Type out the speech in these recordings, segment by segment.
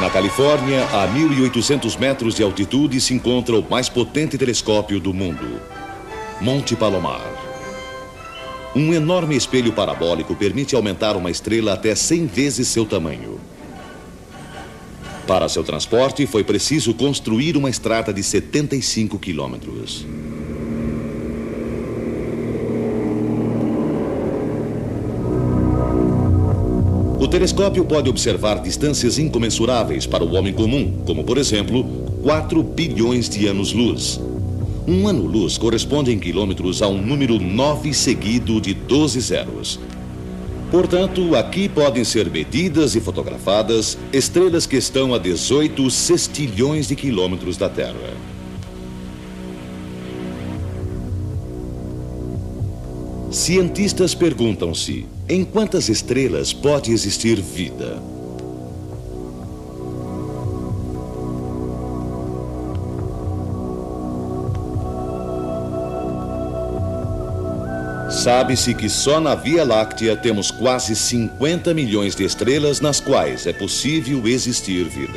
Na Califórnia, a 1.800 metros de altitude, se encontra o mais potente telescópio do mundo, Monte Palomar. Um enorme espelho parabólico permite aumentar uma estrela até 100 vezes seu tamanho. Para seu transporte, foi preciso construir uma estrada de 75 quilômetros. O telescópio pode observar distâncias incomensuráveis para o homem comum, como, por exemplo, 4 bilhões de anos-luz. Um ano-luz corresponde em quilômetros a um número 9 seguido de 12 zeros. Portanto, aqui podem ser medidas e fotografadas estrelas que estão a 18 sextilhões de quilômetros da Terra. Cientistas perguntam-se: em quantas estrelas pode existir vida? Sabe-se que só na Via Láctea temos quase 50 milhões de estrelas nas quais é possível existir vida.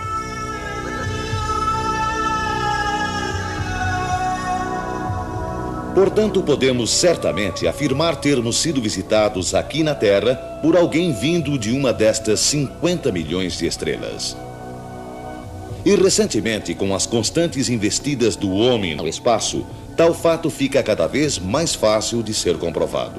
Portanto, podemos certamente afirmar termos sido visitados aqui na Terra por alguém vindo de uma destas 50 milhões de estrelas. E recentemente, com as constantes investidas do homem no espaço, tal fato fica cada vez mais fácil de ser comprovado.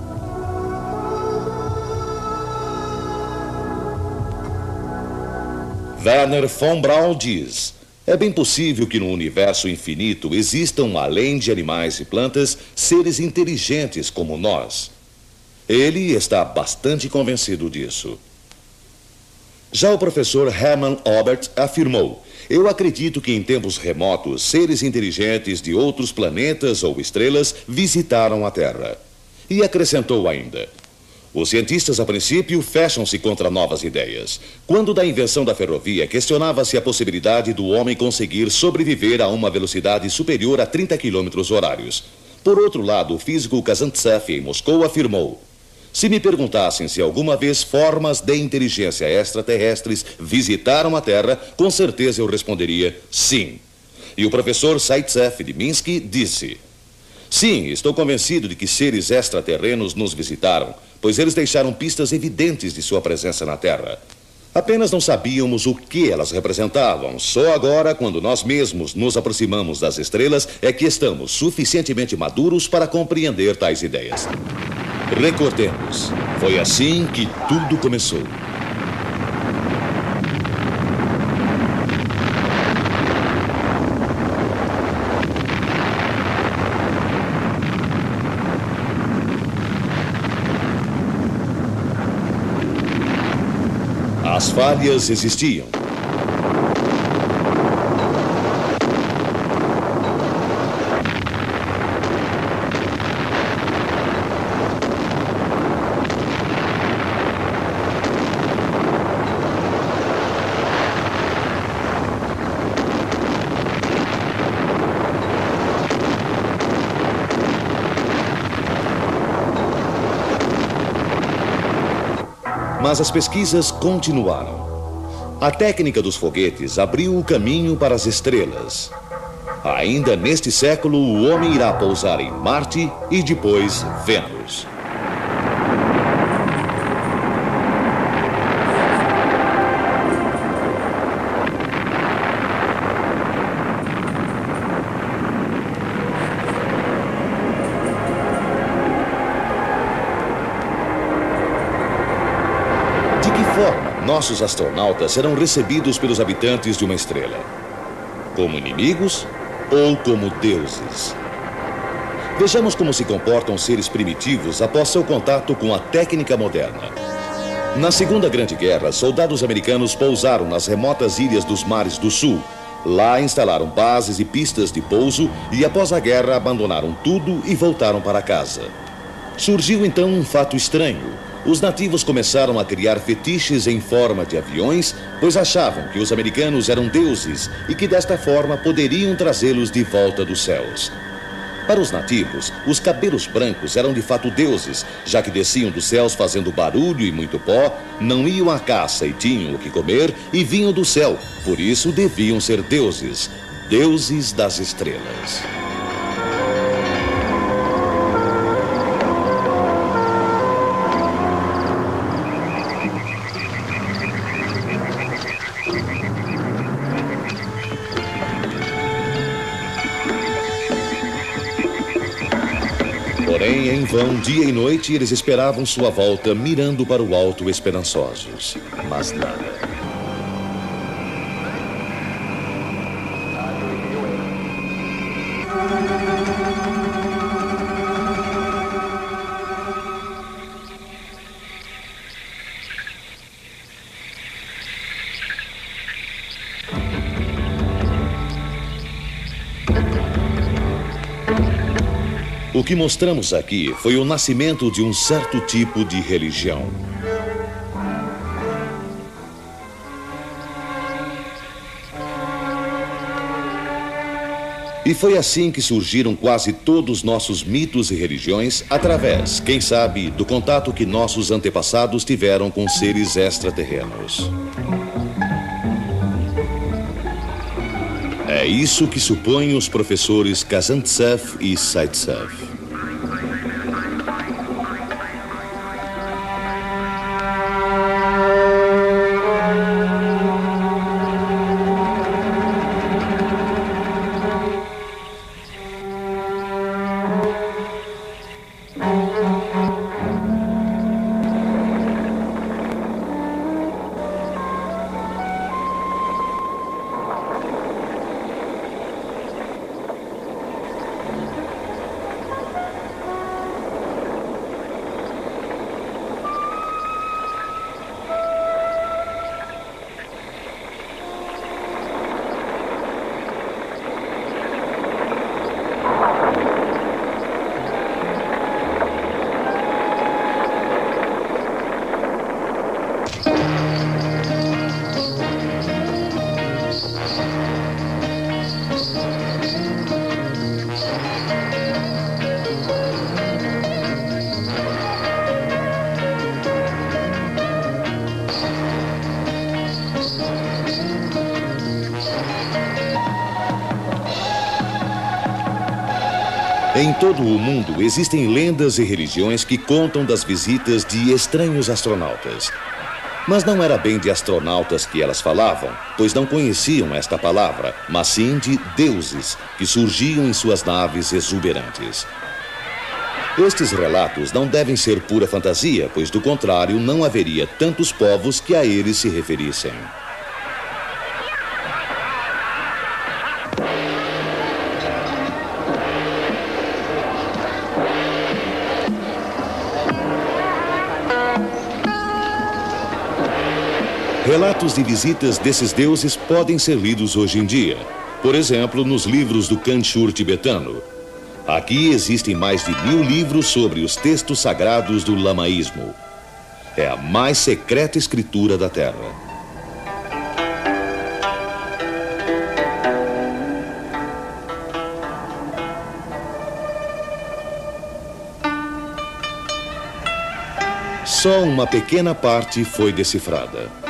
Wernher von Braun diz: é bem possível que no universo infinito existam, além de animais e plantas, seres inteligentes como nós. Ele está bastante convencido disso. Já o professor Hermann Oberth afirmou: eu acredito que em tempos remotos, seres inteligentes de outros planetas ou estrelas visitaram a Terra. E acrescentou ainda: os cientistas, a princípio, fecham-se contra novas ideias. Quando da invenção da ferrovia, questionava-se a possibilidade do homem conseguir sobreviver a uma velocidade superior a 30 km/h. Por outro lado, o físico Kazantsev, em Moscou, afirmou: se me perguntassem se alguma vez formas de inteligência extraterrestres visitaram a Terra, com certeza eu responderia sim. E o professor Zaitsev de Minsk disse: sim, estou convencido de que seres extraterrenos nos visitaram, pois eles deixaram pistas evidentes de sua presença na Terra. Apenas não sabíamos o que elas representavam. Só agora, quando nós mesmos nos aproximamos das estrelas, é que estamos suficientemente maduros para compreender tais ideias. Recordemos, foi assim que tudo começou. As falhas existiam. Mas as pesquisas continuaram. A técnica dos foguetes abriu o caminho para as estrelas. Ainda neste século, o homem irá pousar em Marte e depois Vênus. Nossos astronautas serão recebidos pelos habitantes de uma estrela como inimigos ou como deuses. Vejamos como se comportam seres primitivos após seu contato com a técnica moderna. Na Segunda Grande Guerra, soldados americanos pousaram nas remotas ilhas dos mares do sul. Lá instalaram bases e pistas de pouso e após a guerra abandonaram tudo e voltaram para casa. Surgiu então um fato estranho. Os nativos começaram a criar fetiches em forma de aviões, pois achavam que os americanos eram deuses e que desta forma poderiam trazê-los de volta dos céus. Para os nativos, os cabelos brancos eram de fato deuses, já que desciam dos céus fazendo barulho e muito pó, não iam à caça e tinham o que comer e vinham do céu. Por isso deviam ser deuses, deuses das estrelas. Porém, em vão, dia e noite, eles esperavam sua volta, mirando para o alto esperançosos. Mas nada. O que mostramos aqui foi o nascimento de um certo tipo de religião. E foi assim que surgiram quase todos os nossos mitos e religiões, através, quem sabe, do contato que nossos antepassados tiveram com seres extraterrenos. É isso que supõem os professores Kazantsev e Zaitsev. Em todo o mundo existem lendas e religiões que contam das visitas de estranhos astronautas. Mas não era bem de astronautas que elas falavam, pois não conheciam esta palavra, mas sim de deuses que surgiam em suas naves exuberantes. Estes relatos não devem ser pura fantasia, pois do contrário não haveria tantos povos que a eles se referissem. Relatos de visitas desses deuses podem ser lidos hoje em dia, por exemplo, nos livros do Kanchur tibetano. Aqui existem mais de 1000 livros sobre os textos sagrados do lamaísmo. É a mais secreta escritura da Terra. Só uma pequena parte foi decifrada.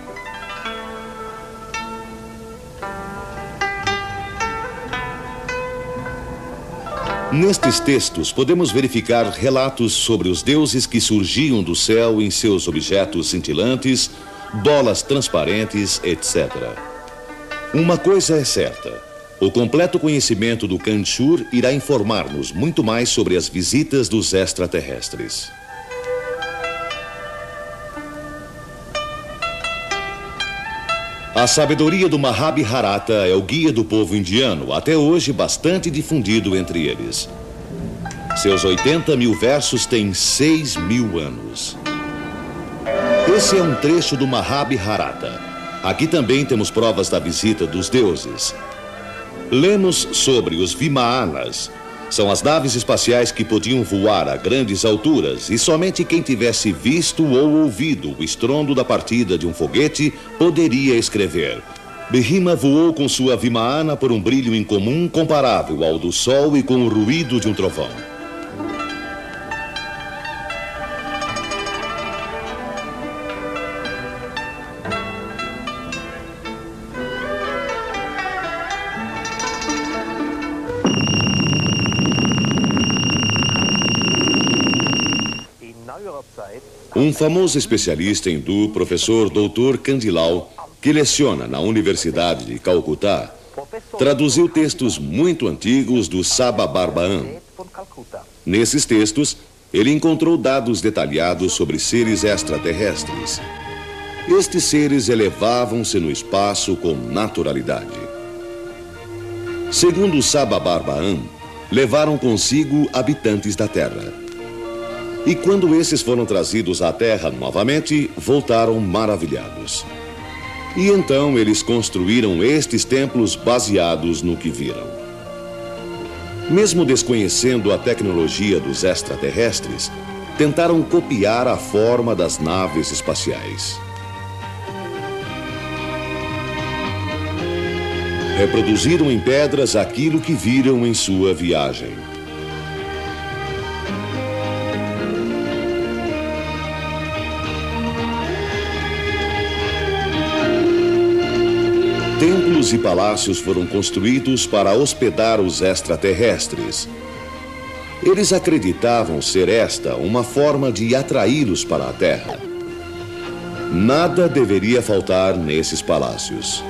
Nestes textos, podemos verificar relatos sobre os deuses que surgiam do céu em seus objetos cintilantes, bolas transparentes, etc. Uma coisa é certa: o completo conhecimento do Kanchur irá informar-nos muito mais sobre as visitas dos extraterrestres. A sabedoria do Mahabharata é o guia do povo indiano, até hoje bastante difundido entre eles. Seus 80.000 versos têm 6.000 anos. Esse é um trecho do Mahabharata. Aqui também temos provas da visita dos deuses. Lemos sobre os Vimanas. São as naves espaciais que podiam voar a grandes alturas e somente quem tivesse visto ou ouvido o estrondo da partida de um foguete poderia escrever: Behima voou com sua Vimaana por um brilho incomum comparável ao do sol e com o ruído de um trovão. Um famoso especialista hindu, professor Dr. Kandilal, que leciona na Universidade de Calcutá, traduziu textos muito antigos do Sababarbaan. Nesses textos, ele encontrou dados detalhados sobre seres extraterrestres. Estes seres elevavam-se no espaço com naturalidade. Segundo o Sababarbaan, levaram consigo habitantes da Terra. E quando esses foram trazidos à Terra novamente, voltaram maravilhados. E então eles construíram estes templos baseados no que viram. Mesmo desconhecendo a tecnologia dos extraterrestres, tentaram copiar a forma das naves espaciais. Reproduziram em pedras aquilo que viram em sua viagem. Templos e palácios foram construídos para hospedar os extraterrestres. Eles acreditavam ser esta uma forma de atraí-los para a Terra. Nada deveria faltar nesses palácios.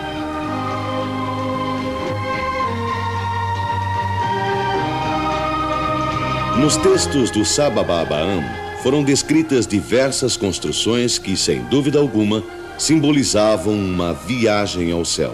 Nos textos do Sababarbaan foram descritas diversas construções que, sem dúvida alguma, simbolizavam uma viagem ao céu.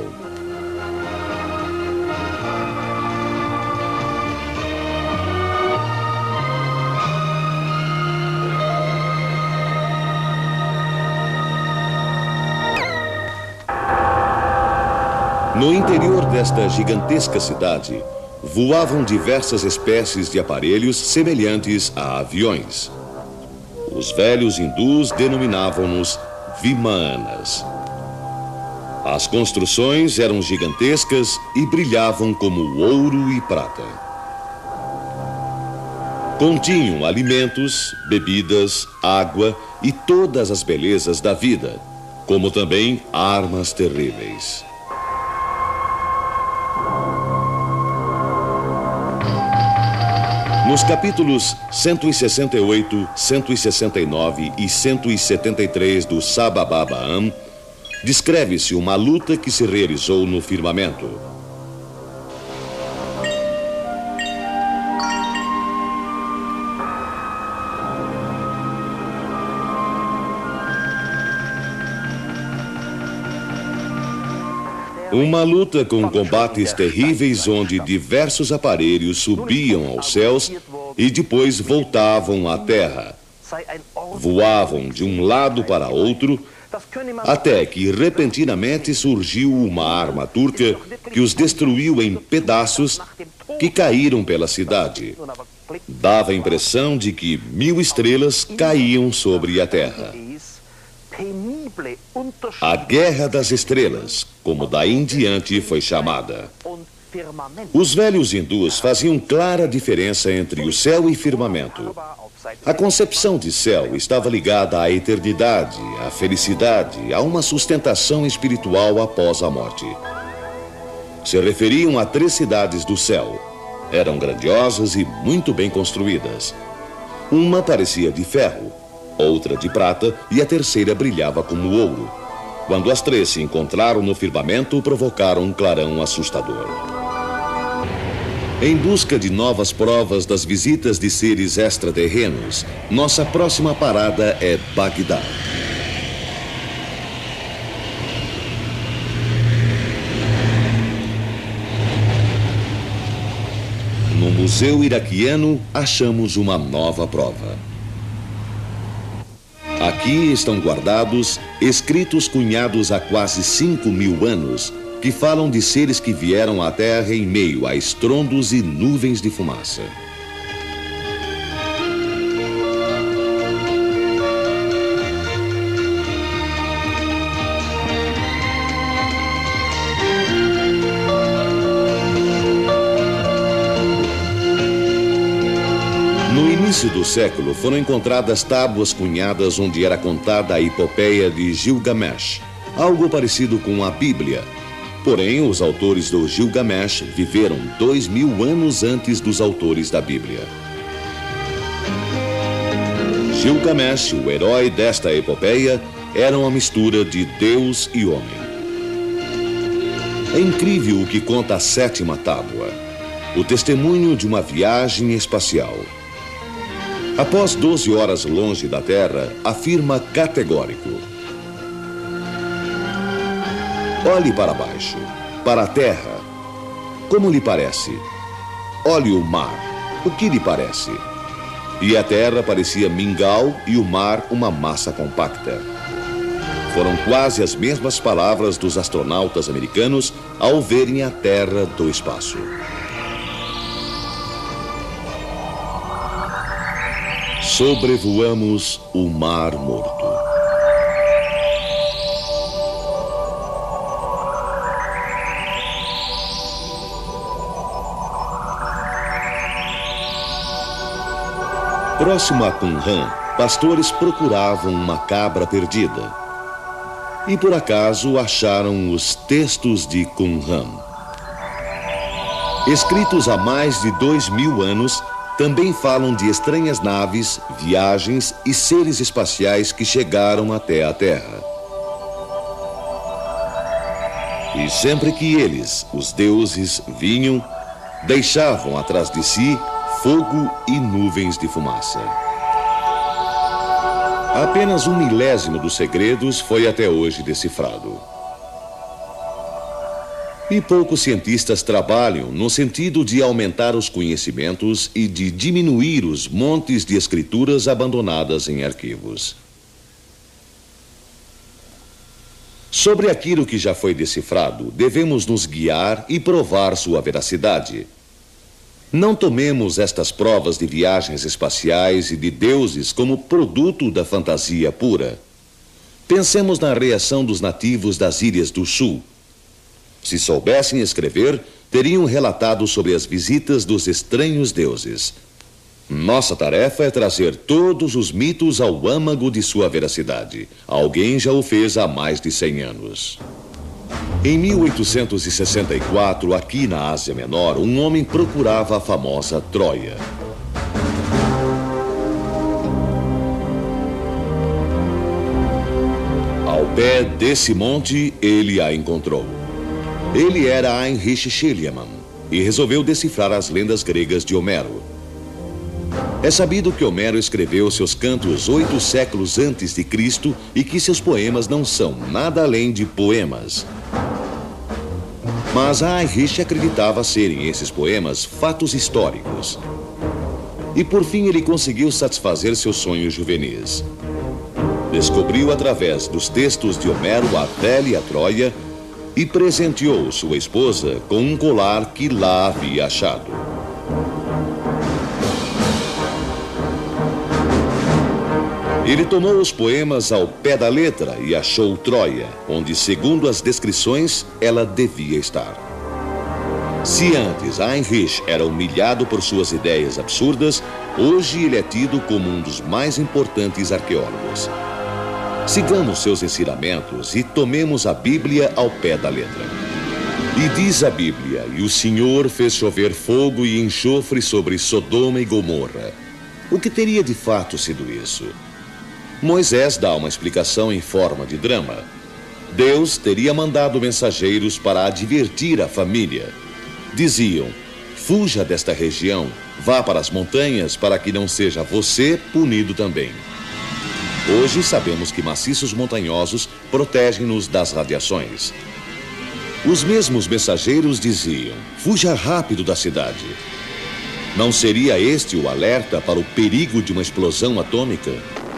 No interior desta gigantesca cidade, voavam diversas espécies de aparelhos semelhantes a aviões. Os velhos hindus denominavam-nos Vimaanas. As construções eram gigantescas e brilhavam como ouro e prata. Continham alimentos, bebidas, água e todas as belezas da vida, como também armas terríveis. Nos capítulos 168, 169 e 173 do Sababarbaan, descreve-se uma luta que se realizou no firmamento. Uma luta com combates terríveis onde diversos aparelhos subiam aos céus e depois voltavam à terra. Voavam de um lado para outro, até que repentinamente surgiu uma arma turca que os destruiu em pedaços que caíram pela cidade. Dava a impressão de que 1000 estrelas caíam sobre a terra. A Guerra das Estrelas, como daí em diante foi chamada. Os velhos hindus faziam clara diferença entre o céu e firmamento. A concepção de céu estava ligada à eternidade, à felicidade, a uma sustentação espiritual após a morte. Se referiam a 3 cidades do céu. Eram grandiosas e muito bem construídas. Uma parecia de ferro, outra de prata e a terceira brilhava como ouro. Quando as 3 se encontraram no firmamento, provocaram um clarão assustador. Em busca de novas provas das visitas de seres extraterrenos, nossa próxima parada é Bagdá. No Museu Iraquiano, achamos uma nova prova. Aqui estão guardados escritos cunhados há quase 5.000 anos, que falam de seres que vieram à Terra em meio a estrondos e nuvens de fumaça. início do século foram encontradas tábuas cunhadas onde era contada a epopeia de Gilgamesh, algo parecido com a Bíblia. Porém, os autores do Gilgamesh viveram 2000 anos antes dos autores da Bíblia. Gilgamesh, o herói desta epopeia, era uma mistura de Deus e homem. É incrível o que conta a 7ª tábua, o testemunho de uma viagem espacial. Após 12 horas longe da Terra, afirma categórico: olhe para baixo, para a terra. Como lhe parece? Olhe o mar. O que lhe parece? E a terra parecia mingau e o mar uma massa compacta. Foram quase as mesmas palavras dos astronautas americanos ao verem a Terra do espaço. Sobrevoamos o Mar Morto. Próximo a Qumran, pastores procuravam uma cabra perdida. E por acaso acharam os textos de Qumran. Escritos há mais de 2000 anos, também falam de estranhas naves, viagens e seres espaciais que chegaram até a Terra. E sempre que eles, os deuses, vinham, deixavam atrás de si fogo e nuvens de fumaça. Apenas 1/1000 dos segredos foi até hoje decifrado. E poucos cientistas trabalham no sentido de aumentar os conhecimentos e de diminuir os montes de escrituras abandonadas em arquivos. Sobre aquilo que já foi decifrado, devemos nos guiar e provar sua veracidade. Não tomemos estas provas de viagens espaciais e de deuses como produto da fantasia pura. Pensemos na reação dos nativos das Ilhas do Sul. Se soubessem escrever, teriam relatado sobre as visitas dos estranhos deuses. Nossa tarefa é trazer todos os mitos ao âmago de sua veracidade. Alguém já o fez há mais de 100 anos. Em 1864, aqui na Ásia Menor, um homem procurava a famosa Troia. Ao pé desse monte, ele a encontrou. Ele era Heinrich Schliemann e resolveu decifrar as lendas gregas de Homero. É sabido que Homero escreveu seus cantos 8 séculos antes de Cristo e que seus poemas não são nada além de poemas. Mas Heinrich acreditava serem esses poemas fatos históricos. E por fim ele conseguiu satisfazer seus sonhos juvenis. Descobriu através dos textos de Homero a velha Troia e presenteou sua esposa com um colar que lá havia achado. Ele tomou os poemas ao pé da letra e achou Troia, onde, segundo as descrições, ela devia estar. Se antes Heinrich era humilhado por suas ideias absurdas, hoje ele é tido como um dos mais importantes arqueólogos. Sigamos seus ensinamentos e tomemos a Bíblia ao pé da letra. E diz a Bíblia: e o Senhor fez chover fogo e enxofre sobre Sodoma e Gomorra. O que teria de fato sido isso? Moisés dá uma explicação em forma de drama. Deus teria mandado mensageiros para advertir a família. Diziam: fuja desta região, vá para as montanhas para que não seja você punido também. Hoje sabemos que maciços montanhosos protegem-nos das radiações. Os mesmos mensageiros diziam: fuja rápido da cidade. Não seria este o alerta para o perigo de uma explosão atômica?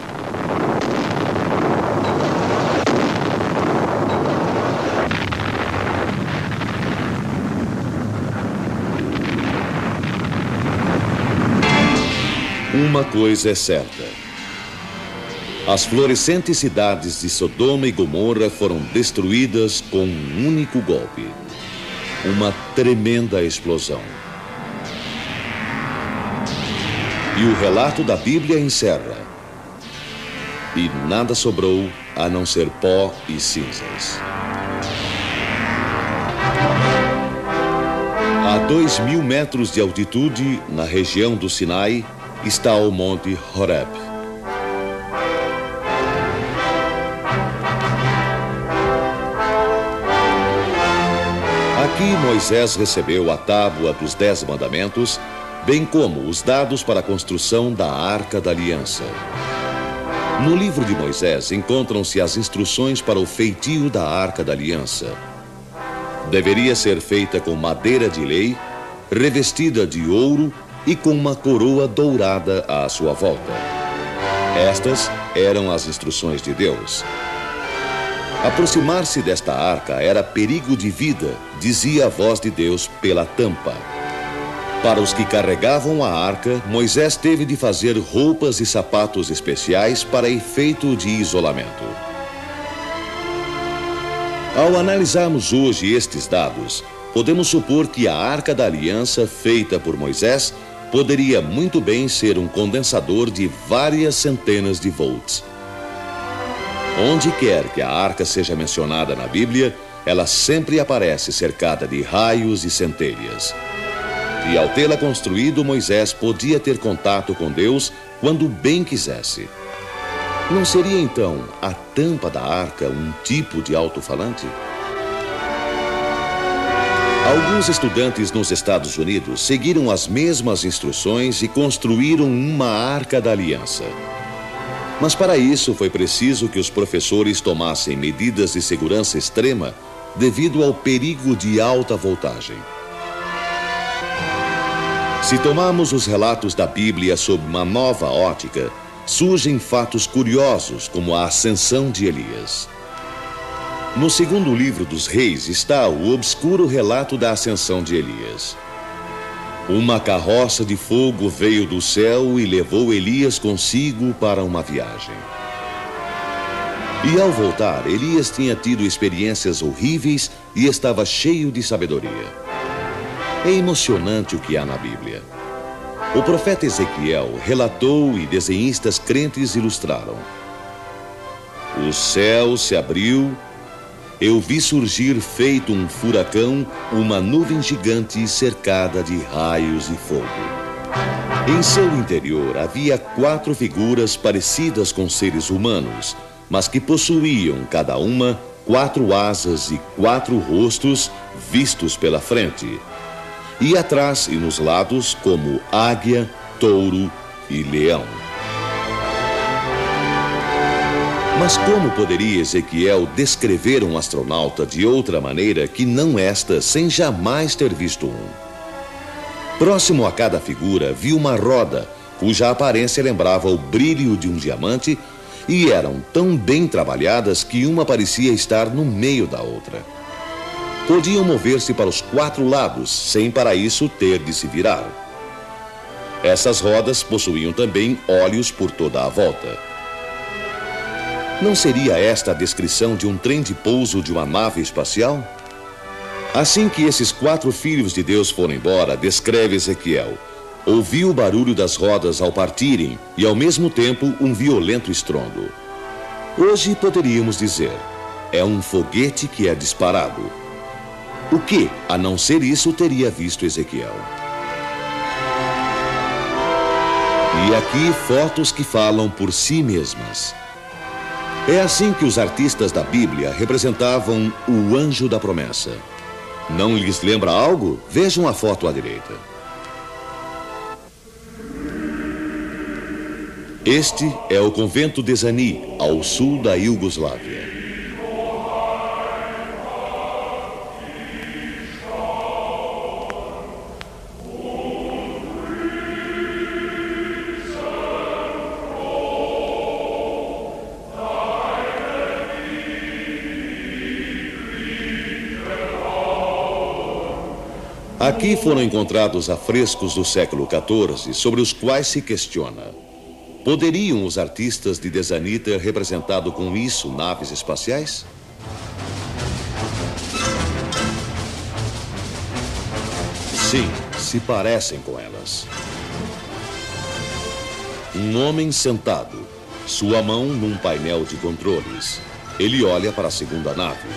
Uma coisa é certa: as florescentes cidades de Sodoma e Gomorra foram destruídas com um único golpe. Uma tremenda explosão. E o relato da Bíblia encerra: e nada sobrou a não ser pó e cinzas. A 2.000 metros de altitude, na região do Sinai, está o Monte Horeb. Aqui Moisés recebeu a tábua dos 10 mandamentos, bem como os dados para a construção da Arca da Aliança. No livro de Moisés encontram-se as instruções para o feitio da Arca da Aliança. Deveria ser feita com madeira de lei, revestida de ouro e com uma coroa dourada à sua volta. Estas eram as instruções de Deus. Aproximar-se desta arca era perigo de vida, dizia a voz de Deus pela tampa. Para os que carregavam a arca, Moisés teve de fazer roupas e sapatos especiais para efeito de isolamento. Ao analisarmos hoje estes dados, podemos supor que a Arca da Aliança feita por Moisés poderia muito bem ser um condensador de várias centenas de volts. Onde quer que a arca seja mencionada na Bíblia, ela sempre aparece cercada de raios e centelhas. E ao tê-la construído, Moisés podia ter contato com Deus quando bem quisesse. Não seria então a tampa da arca um tipo de alto-falante? Alguns estudantes nos Estados Unidos seguiram as mesmas instruções e construíram uma Arca da Aliança. Mas para isso foi preciso que os professores tomassem medidas de segurança extrema devido ao perigo de alta voltagem. Se tomarmos os relatos da Bíblia sob uma nova ótica, surgem fatos curiosos como a ascensão de Elias. No segundo livro dos Reis está o obscuro relato da ascensão de Elias. Uma carroça de fogo veio do céu e levou Elias consigo para uma viagem. E ao voltar, Elias tinha tido experiências horríveis e estava cheio de sabedoria. É emocionante o que há na Bíblia. O profeta Ezequiel relatou e desenhistas crentes ilustraram. O céu se abriu, eu vi surgir feito um furacão, uma nuvem gigante cercada de raios e fogo. Em seu interior havia 4 figuras parecidas com seres humanos, mas que possuíam cada uma 4 asas e 4 rostos vistos pela frente. E atrás e nos lados como águia, touro e leão. Mas como poderia Ezequiel descrever um astronauta de outra maneira que não esta, sem jamais ter visto um? Próximo a cada figura viu uma roda, cuja aparência lembrava o brilho de um diamante, e eram tão bem trabalhadas que uma parecia estar no meio da outra. Podiam mover-se para os 4 lados, sem para isso ter de se virar. Essas rodas possuíam também olhos por toda a volta. Não seria esta a descrição de um trem de pouso de uma nave espacial? Assim que esses 4 filhos de Deus foram embora, descreve Ezequiel: ouviu o barulho das rodas ao partirem e, ao mesmo tempo, um violento estrondo. Hoje poderíamos dizer: é um foguete que é disparado. O que, a não ser isso, teria visto Ezequiel? E aqui fotos que falam por si mesmas. É assim que os artistas da Bíblia representavam o anjo da promessa. Não lhes lembra algo? Vejam a foto à direita. Este é o convento de Zani, ao sul da Iugoslávia. Aqui foram encontrados afrescos do século XIV, sobre os quais se questiona: poderiam os artistas de Dezani ter representado com isso naves espaciais? Sim, se parecem com elas. Um homem sentado, sua mão num painel de controles. Ele olha para a segunda nave.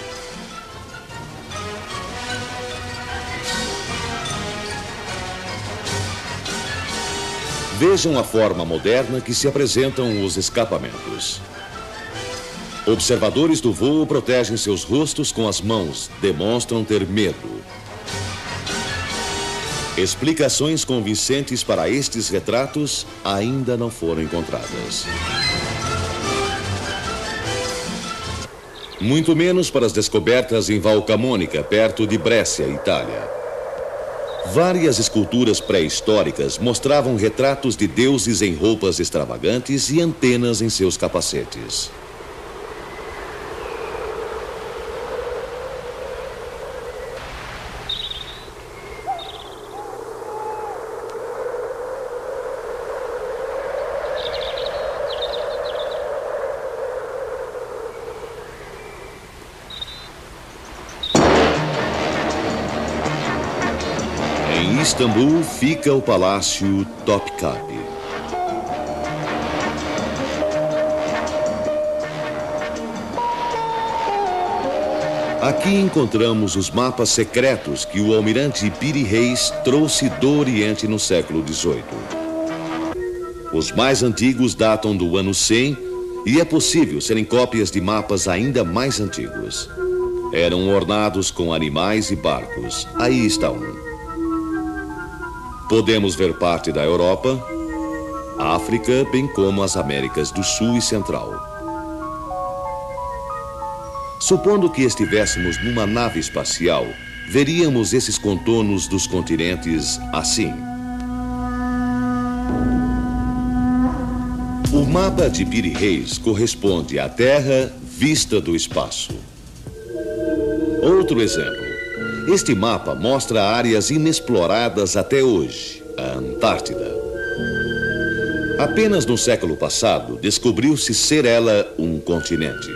Vejam a forma moderna que se apresentam os escapamentos. Observadores do voo protegem seus rostos com as mãos, demonstram ter medo. Explicações convincentes para estes retratos ainda não foram encontradas. Muito menos para as descobertas em Val Camonica, perto de Brescia, Itália. Várias esculturas pré-históricas mostravam retratos de deuses em roupas extravagantes e antenas em seus capacetes. Em Istambul fica o Palácio Topkapi. Aqui encontramos os mapas secretos que o almirante Piri Reis trouxe do Oriente no século XVIII. Os mais antigos datam do ano 100 e é possível serem cópias de mapas ainda mais antigos. Eram ornados com animais e barcos. Aí está um. Podemos ver parte da Europa, África, bem como as Américas do Sul e Central. Supondo que estivéssemos numa nave espacial, veríamos esses contornos dos continentes assim. O mapa de Piri Reis corresponde à Terra vista do espaço. Outro exemplo. Este mapa mostra áreas inexploradas até hoje, a Antártida. Apenas no século passado, descobriu-se ser ela um continente.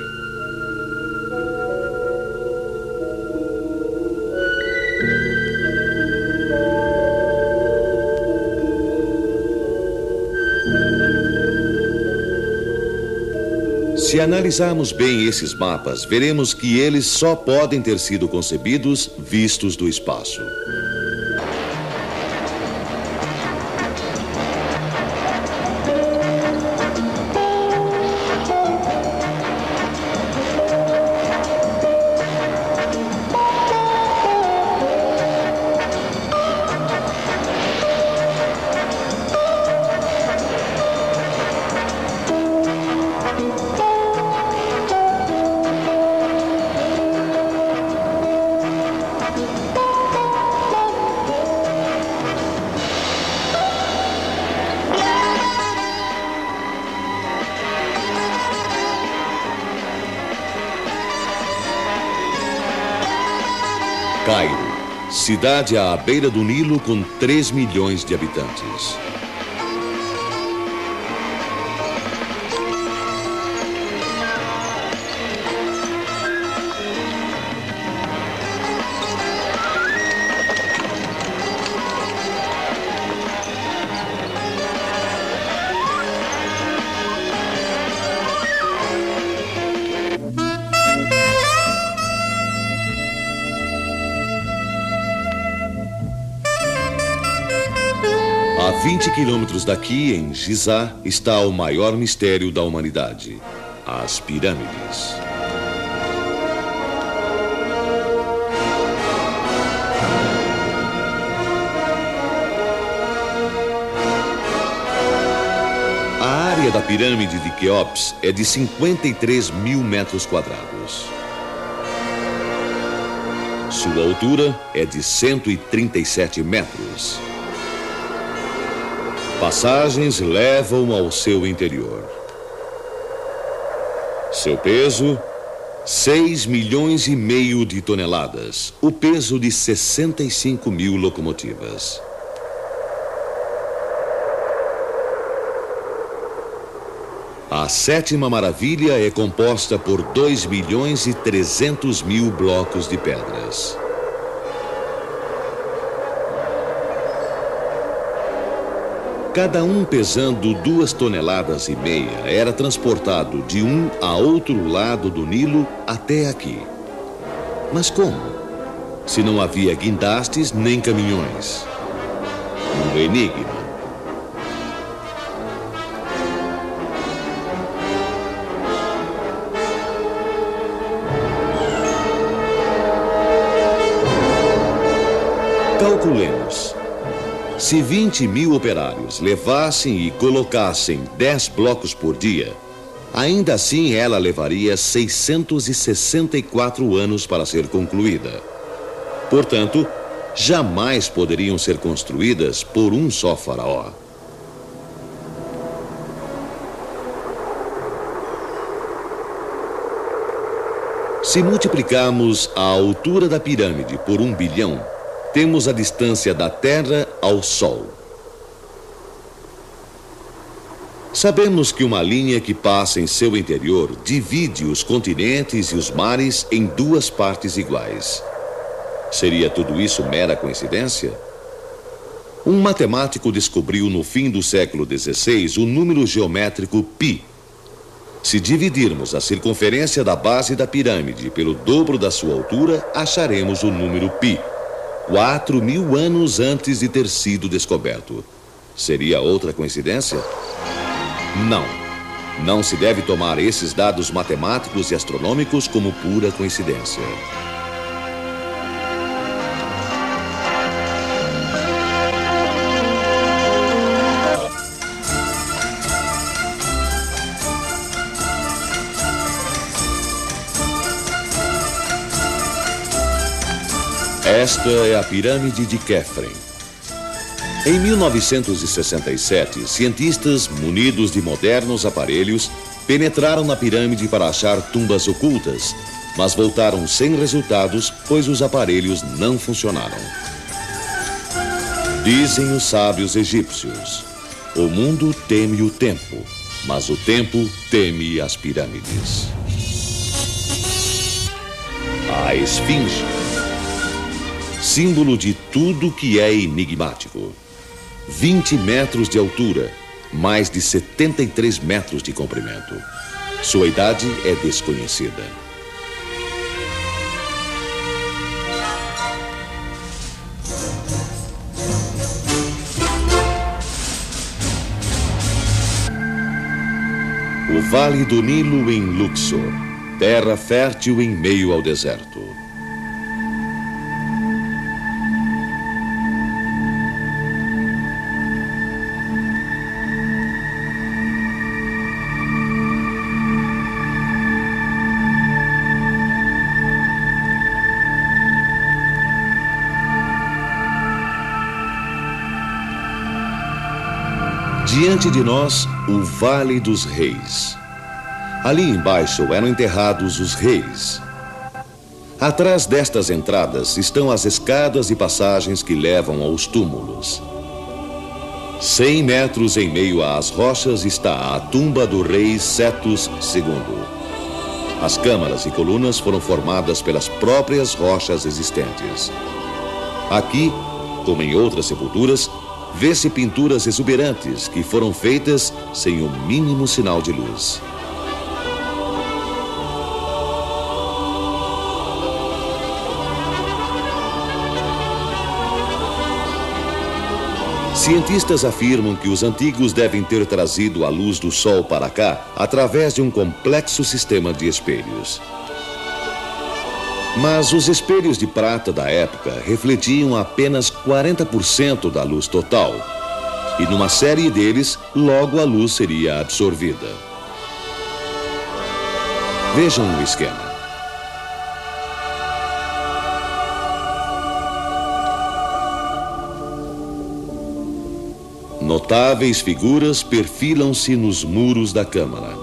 Se analisarmos bem esses mapas, veremos que eles só podem ter sido concebidos vistos do espaço. Cairo, cidade à beira do Nilo com 3 milhões de habitantes. A 20 quilômetros daqui, em Gizá, está o maior mistério da humanidade: as pirâmides. A área da pirâmide de Quéops é de 53 mil metros quadrados. Sua altura é de 137 metros. Passagens levam ao seu interior. Seu peso, 6,5 milhões de toneladas, o peso de 65 mil locomotivas. A sétima maravilha é composta por 2,3 milhões blocos de pedras. Cada um pesando 2,5 toneladas, era transportado de um a outro lado do Nilo até aqui. Mas como? Se não havia guindastes nem caminhões. Um enigma. Calculemos. Se 20.000 operários levassem e colocassem 10 blocos por dia, ainda assim ela levaria 664 anos para ser concluída. Portanto, jamais poderiam ser construídas por um só faraó. Se multiplicarmos a altura da pirâmide por 1 bilhão, temos a distância da Terra ao Sol. Sabemos que uma linha que passa em seu interior divide os continentes e os mares em 2 partes iguais. Seria tudo isso mera coincidência? Um matemático descobriu no fim do século XVI o número geométrico π. Se dividirmos a circunferência da base da pirâmide pelo dobro da sua altura, acharemos o número π. 4.000 anos antes de ter sido descoberto. Seria outra coincidência? Não. Não se deve tomar esses dados matemáticos e astronômicos como pura coincidência. Esta é a pirâmide de Khafre. Em 1967, cientistas munidos de modernos aparelhos penetraram na pirâmide para achar tumbas ocultas, mas voltaram sem resultados, pois os aparelhos não funcionaram. Dizem os sábios egípcios: o mundo teme o tempo, mas o tempo teme as pirâmides. A Esfinge, símbolo de tudo que é enigmático. 20 metros de altura, mais de 73 metros de comprimento. Sua idade é desconhecida. O Vale do Nilo em Luxor, terra fértil em meio ao deserto. Diante de nós, o Vale dos Reis. Ali embaixo eram enterrados os reis. Atrás destas entradas estão as escadas e passagens que levam aos túmulos. 100 metros em meio às rochas está a tumba do rei Setus II. As câmaras e colunas foram formadas pelas próprias rochas existentes. Aqui, como em outras sepulturas, vê-se pinturas exuberantes que foram feitas sem o mínimo sinal de luz. Cientistas afirmam que os antigos devem ter trazido a luz do sol para cá através de um complexo sistema de espelhos. Mas os espelhos de prata da época refletiam apenas 40% da luz total. E numa série deles, logo a luz seria absorvida. Vejam o esquema. Notáveis figuras perfilam-se nos muros da câmara.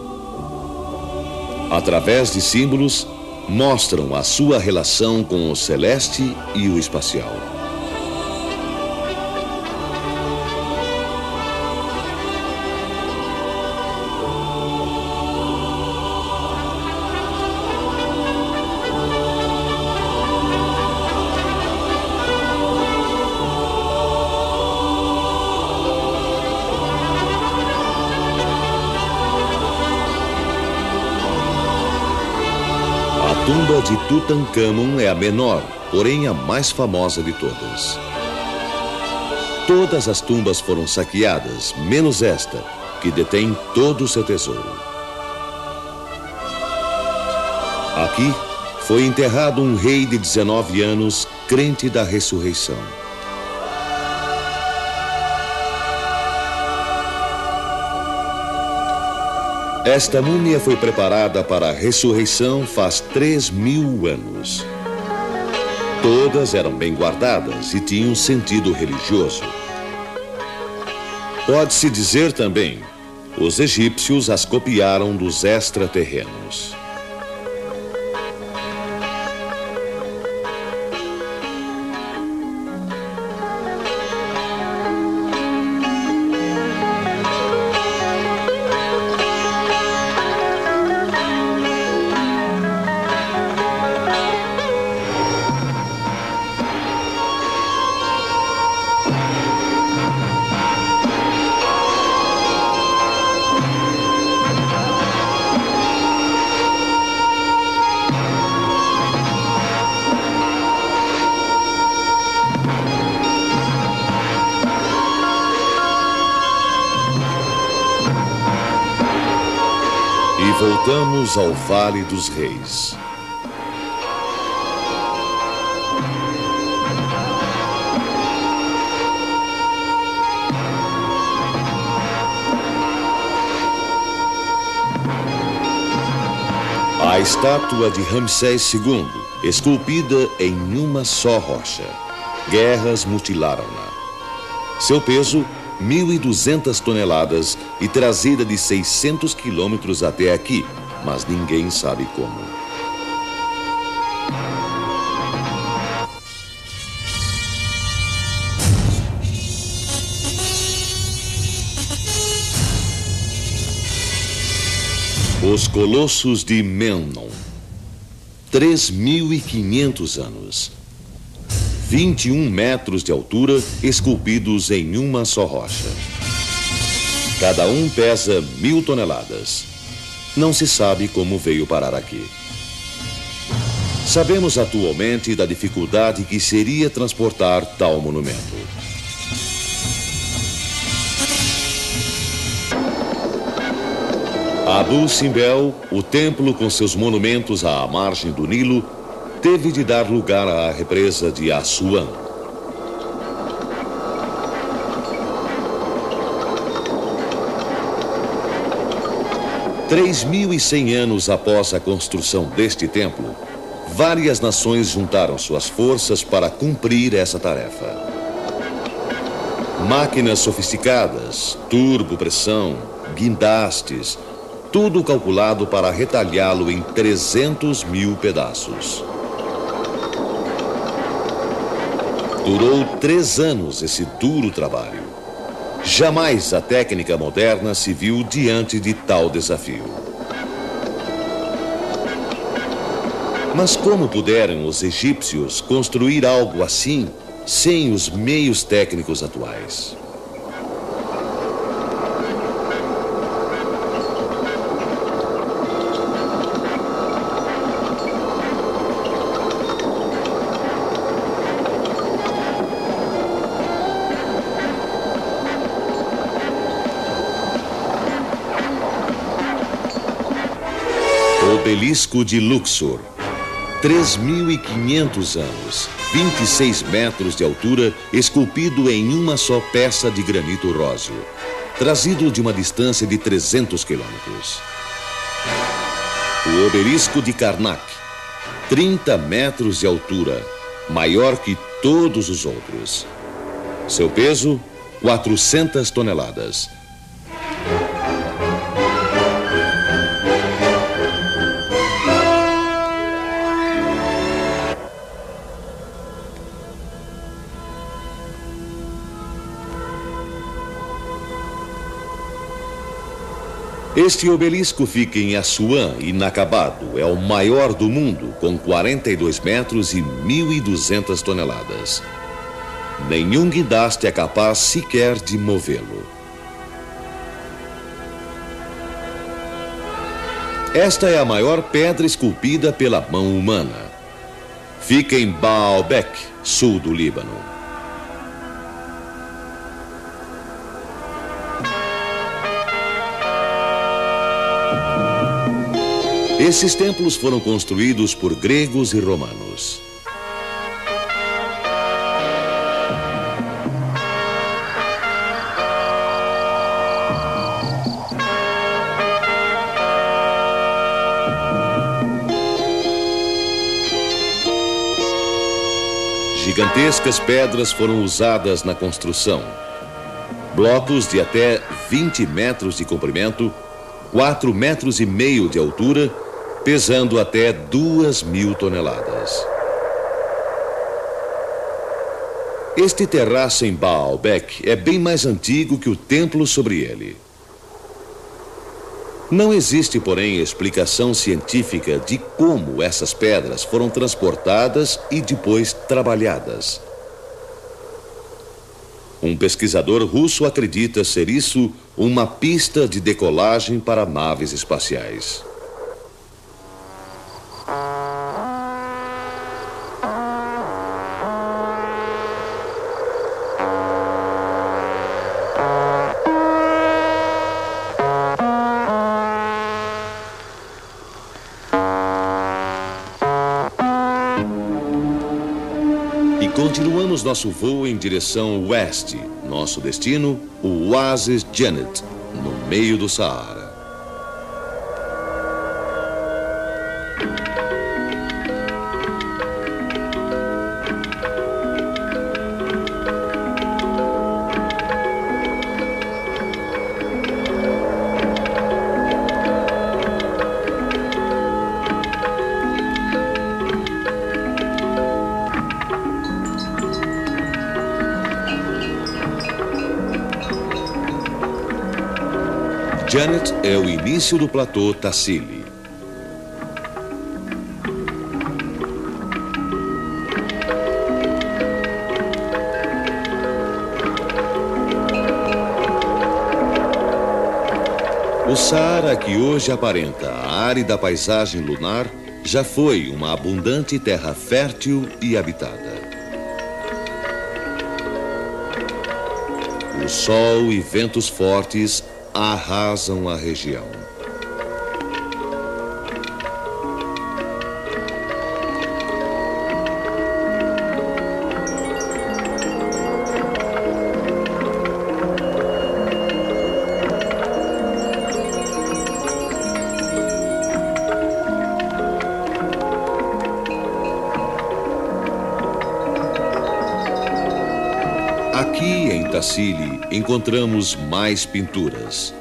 Através de símbolos, mostram a sua relação com o celeste e o espacial. tumba de Tutancâmon é a menor, porém a mais famosa de todas. Todas as tumbas foram saqueadas, menos esta, que detém todo o seu tesouro. Aqui foi enterrado um rei de 19 anos, crente da ressurreição. Esta múmia foi preparada para a ressurreição faz 3.000 anos. Todas eram bem guardadas e tinham sentido religioso. Pode-se dizer também, os egípcios as copiaram dos extraterrenos. E voltamos ao Vale dos Reis. A estátua de Ramsés II, esculpida em uma só rocha. Guerras mutilaram-na. Seu peso, 1.200 toneladas e trazida de 600 quilômetros até aqui, mas ninguém sabe como. Os Colossos de Memnon. 3.500 anos. 21 metros de altura, esculpidos em uma só rocha. Cada um pesa 1.000 toneladas. Não se sabe como veio parar aqui. Sabemos atualmente da dificuldade que seria transportar tal monumento. Abu Simbel, o templo com seus monumentos à margem do Nilo, teve de dar lugar à represa de Assuã. Três 3.100 anos após a construção deste templo, várias nações juntaram suas forças para cumprir essa tarefa. Máquinas sofisticadas, turbopressão, guindastes, tudo calculado para retalhá-lo em 300.000 pedaços. Durou 3 anos esse duro trabalho. Jamais a técnica moderna se viu diante de tal desafio. Mas como puderam os egípcios construir algo assim sem os meios técnicos atuais? Obelisco de Luxor, 3.500 anos, 26 metros de altura, esculpido em uma só peça de granito róseo, trazido de uma distância de 300 quilômetros. O Obelisco de Karnak, 30 metros de altura, maior que todos os outros. Seu peso, 400 toneladas. Este obelisco fica em Assuã, inacabado. É o maior do mundo, com 42 metros e 1.200 toneladas. Nenhum guindaste é capaz sequer de movê-lo. Esta é a maior pedra esculpida pela mão humana. Fica em Baalbek, sul do Líbano. Esses templos foram construídos por gregos e romanos. Gigantescas pedras foram usadas na construção. Blocos de até 20 metros de comprimento, 4,5 metros de altura, pesando até 2.000 toneladas. Este terraço em Baalbek é bem mais antigo que o templo sobre ele. Não existe, porém, explicação científica de como essas pedras foram transportadas e depois trabalhadas. Um pesquisador russo acredita ser isso uma pista de decolagem para naves espaciais. Continuamos nosso voo em direção oeste. Nosso destino, o Oásis Jeannette, no meio do Saara. Jeannette é o início do platô Tassili. O Saara, que hoje aparenta a árida paisagem lunar, já foi uma abundante terra fértil e habitada. O sol e ventos fortes arrasam a região. Aqui em Tassili encontramos mais pinturas.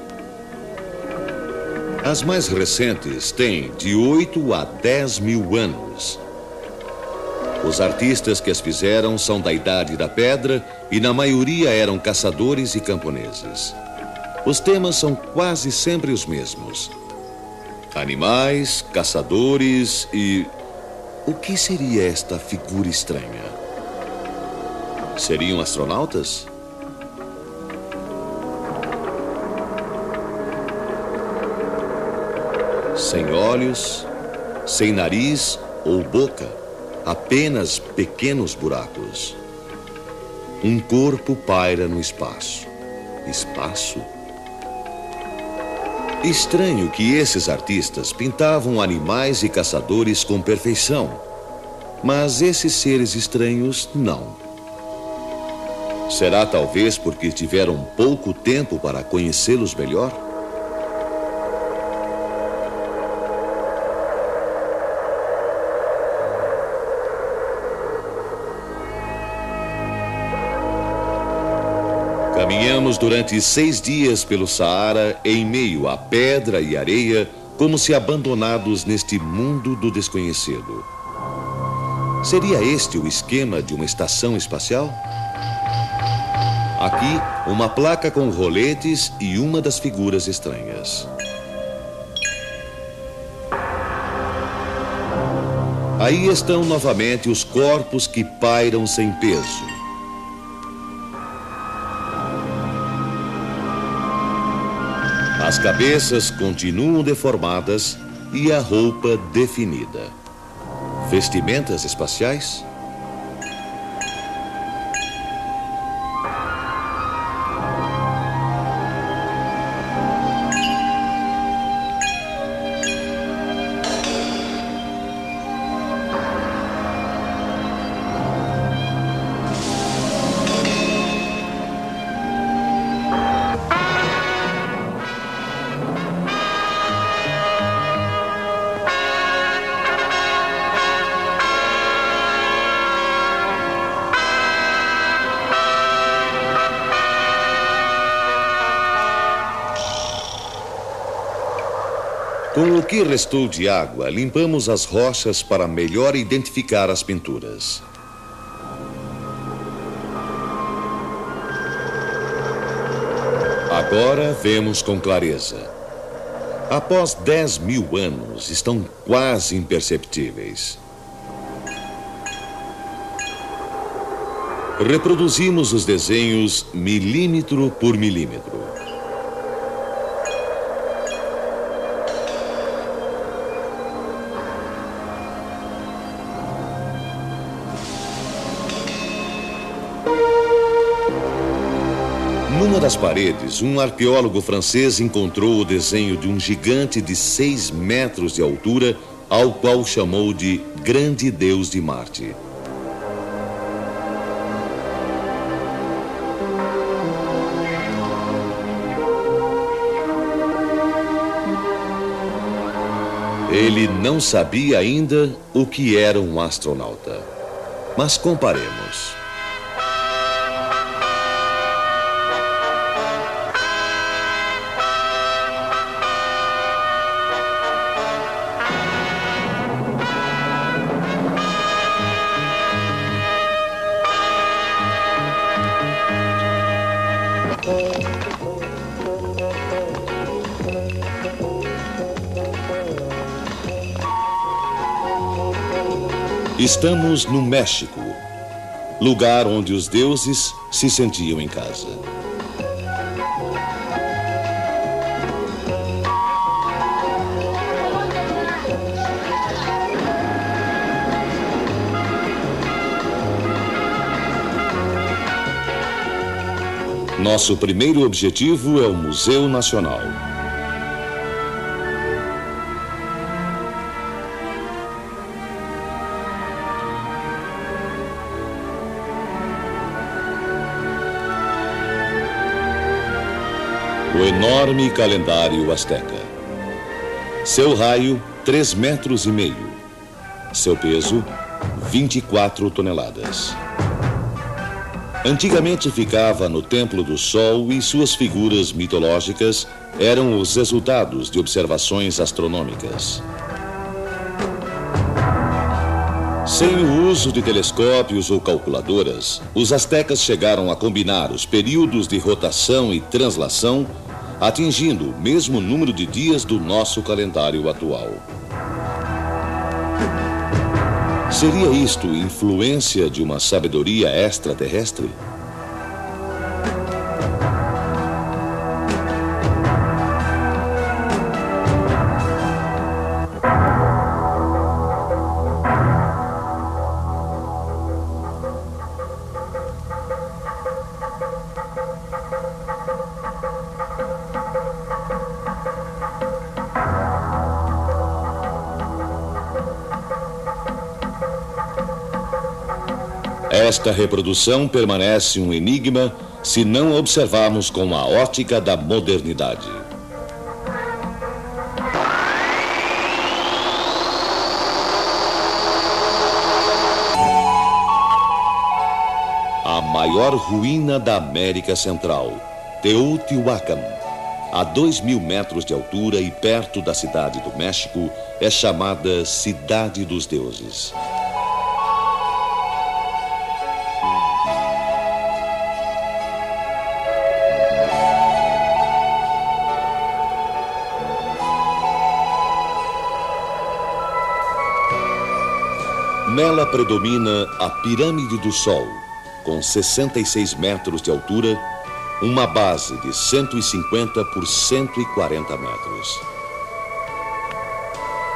As mais recentes têm de 8 a 10 mil anos. Os artistas que as fizeram são da Idade da Pedra e na maioria eram caçadores e camponeses. Os temas são quase sempre os mesmos: animais, caçadores e... O que seria esta figura estranha? Seriam astronautas? Sem olhos, sem nariz ou boca, apenas pequenos buracos. Um corpo paira no espaço. Espaço? Estranho que esses artistas pintavam animais e caçadores com perfeição, mas esses seres estranhos não. Será talvez porque tiveram pouco tempo para conhecê-los melhor? Caminhamos durante 6 dias pelo Saara em meio a pedra e areia, como se abandonados neste mundo do desconhecido. Seria este o esquema de uma estação espacial? Aqui, uma placa com roletes e uma das figuras estranhas. Aí estão novamente os corpos que pairam sem peso. As cabeças continuam deformadas e a roupa definida. Vestimentas espaciais? Com o que restou de água, limpamos as rochas para melhor identificar as pinturas. Agora vemos com clareza. Após 10.000 anos, estão quase imperceptíveis. Reproduzimos os desenhos milímetro por milímetro. Numa das paredes, um arqueólogo francês encontrou o desenho de um gigante de 6 metros de altura, ao qual chamou de Grande Deus de Marte. Ele não sabia ainda o que era um astronauta. Mas comparemos. Estamos no México, lugar onde os deuses se sentiam em casa. Nosso primeiro objetivo é o Museu Nacional. O enorme calendário asteca. Seu raio, 3,5 metros. Seu peso, 24 toneladas. Antigamente ficava no Templo do Sol e suas figuras mitológicas eram os resultados de observações astronômicas. Sem o uso de telescópios ou calculadoras, os astecas chegaram a combinar os períodos de rotação e translação, atingindo o mesmo número de dias do nosso calendário atual. Seria isto influência de uma sabedoria extraterrestre? Esta reprodução permanece um enigma se não observarmos com a ótica da modernidade. A maior ruína da América Central, Teotihuacan, a 2.000 metros de altura e perto da cidade do México, é chamada Cidade dos Deuses. Nela predomina a Pirâmide do Sol, com 66 metros de altura, uma base de 150 por 140 metros.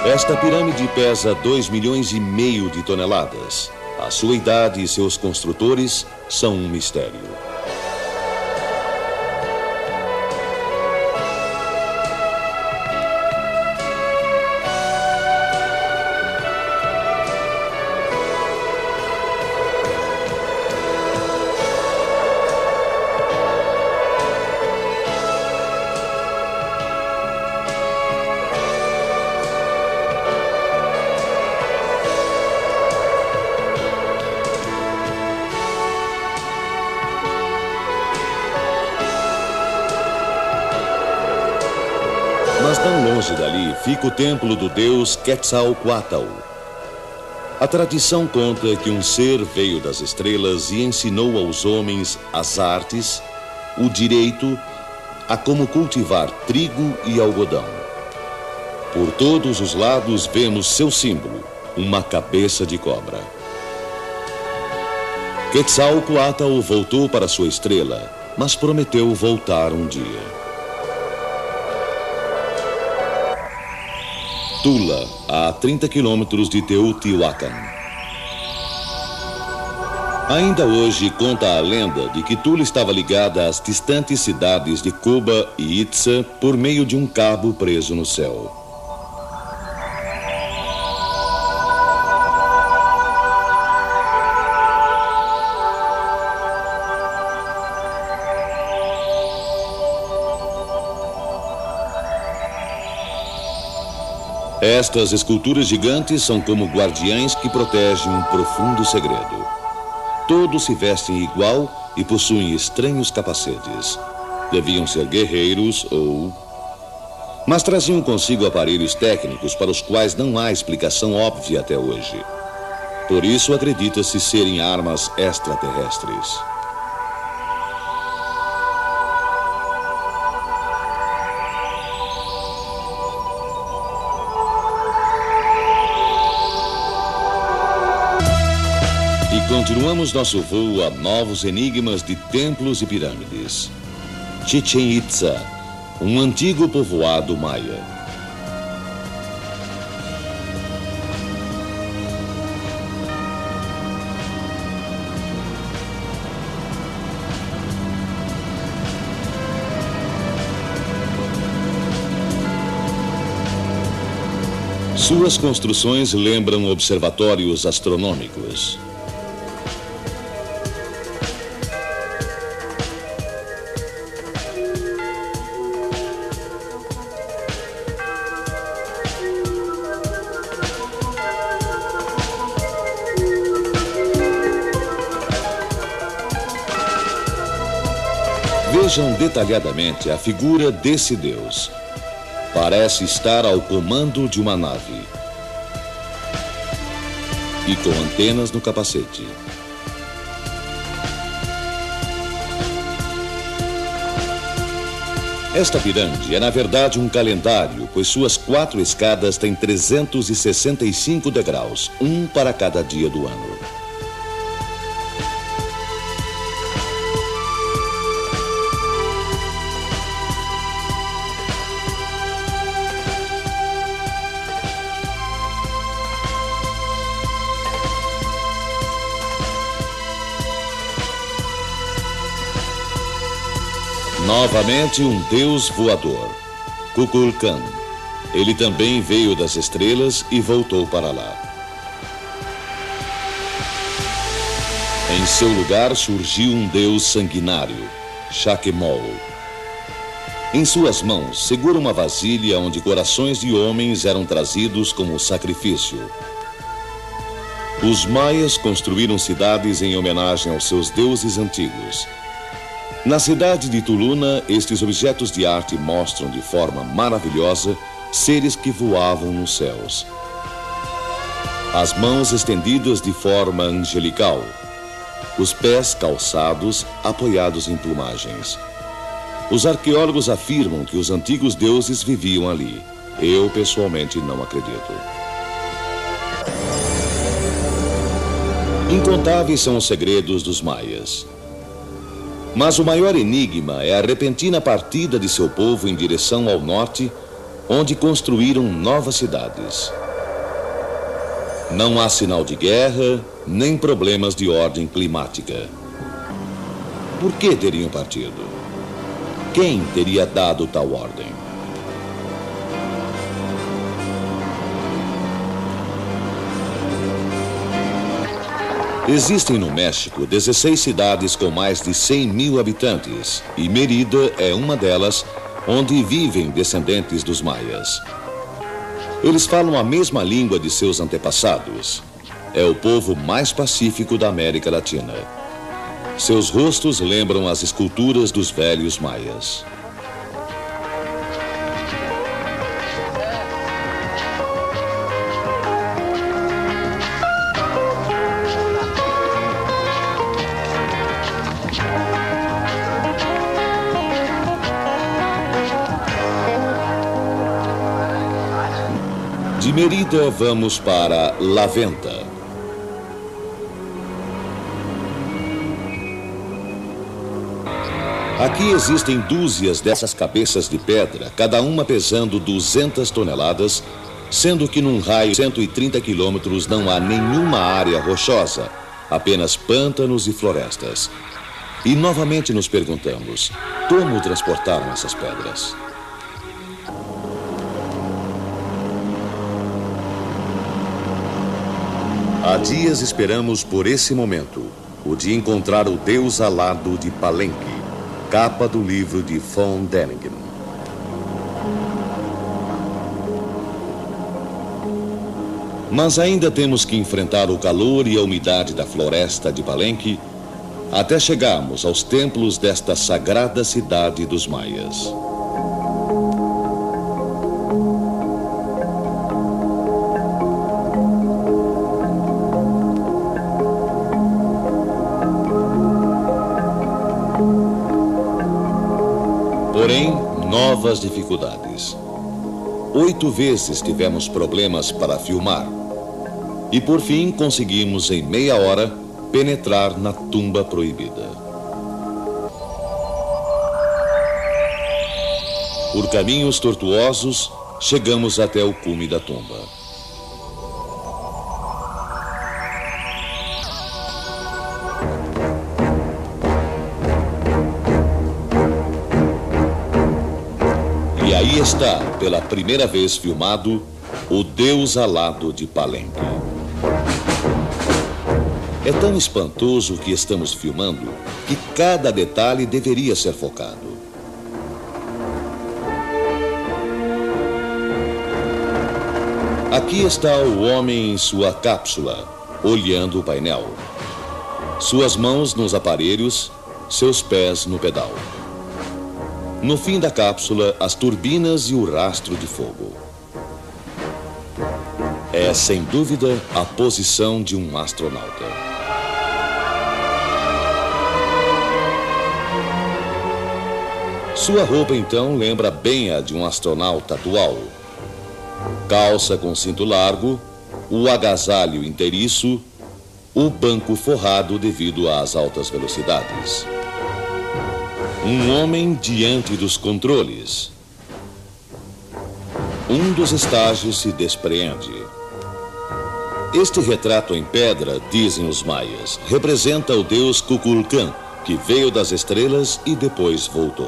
Esta pirâmide pesa 2,5 milhões de toneladas. A sua idade e seus construtores são um mistério. Mas não longe dali fica o templo do deus Quetzalcoatl. A tradição conta que um ser veio das estrelas e ensinou aos homens as artes, o direito a como cultivar trigo e algodão. Por todos os lados vemos seu símbolo, uma cabeça de cobra. Quetzalcoatl voltou para sua estrela, mas prometeu voltar um dia. Tula, a 30 quilômetros de Teotihuacan. Ainda hoje conta a lenda de que Tula estava ligada às distantes cidades de Coba e Itza por meio de um cabo preso no céu. Estas esculturas gigantes são como guardiães que protegem um profundo segredo. Todos se vestem igual e possuem estranhos capacetes. Deviam ser guerreiros mas traziam consigo aparelhos técnicos para os quais não há explicação óbvia até hoje. Por isso acredita-se serem armas extraterrestres. Continuamos nosso voo a novos enigmas de templos e pirâmides. Chichén Itzá, um antigo povoado maia. Suas construções lembram observatórios astronômicos. Vejam detalhadamente a figura desse deus. Parece estar ao comando de uma nave e com antenas no capacete. Esta pirâmide é na verdade um calendário, pois suas 4 escadas têm 365 degraus, um para cada dia do ano. Novamente um deus voador, Kukulkan. Ele também veio das estrelas e voltou para lá. Em seu lugar surgiu um deus sanguinário, Shakemol. Em suas mãos segura uma vasilha onde corações de homens eram trazidos como sacrifício. Os maias construíram cidades em homenagem aos seus deuses antigos. Na cidade de Tuluna, estes objetos de arte mostram de forma maravilhosa seres que voavam nos céus. As mãos estendidas de forma angelical, os pés calçados, apoiados em plumagens. Os arqueólogos afirmam que os antigos deuses viviam ali. Eu, pessoalmente, não acredito. Incontáveis são os segredos dos maias. Mas o maior enigma é a repentina partida de seu povo em direção ao norte onde construíram novas cidades. Não há sinal de guerra, nem problemas de ordem climática. Por que teriam partido? Quem teria dado tal ordem? Existem no México 16 cidades com mais de 100 mil habitantes, e Mérida é uma delas, onde vivem descendentes dos maias. Eles falam a mesma língua de seus antepassados. É o povo mais pacífico da América Latina. Seus rostos lembram as esculturas dos velhos maias. De Mérida, vamos para La Venta. Aqui existem dúzias dessas cabeças de pedra, cada uma pesando 200 toneladas, sendo que num raio de 130 quilômetros não há nenhuma área rochosa, apenas pântanos e florestas. E novamente nos perguntamos, como transportaram essas pedras? Há dias esperamos por esse momento, o de encontrar o Deus alado de Palenque, capa do livro de von Däniken. Mas ainda temos que enfrentar o calor e a umidade da floresta de Palenque até chegarmos aos templos desta sagrada cidade dos maias. Porém, novas dificuldades. 8 vezes tivemos problemas para filmar. E por fim conseguimos em meia hora penetrar na tumba proibida. Por caminhos tortuosos, chegamos até o cume da tumba. E aí está, pela primeira vez filmado, o Deus alado de Palenque. É tão espantoso o que estamos filmando que cada detalhe deveria ser focado. Aqui está o homem em sua cápsula, olhando o painel. Suas mãos nos aparelhos, seus pés no pedal. No fim da cápsula, as turbinas e o rastro de fogo. É, sem dúvida, a posição de um astronauta. Sua roupa, então, lembra bem a de um astronauta atual. Calça com cinto largo, o agasalho inteiriço, o banco forrado devido às altas velocidades. Um homem diante dos controles. Um dos estágios se despreende. Este retrato em pedra, dizem os maias, representa o deus Kukulcán, que veio das estrelas e depois voltou.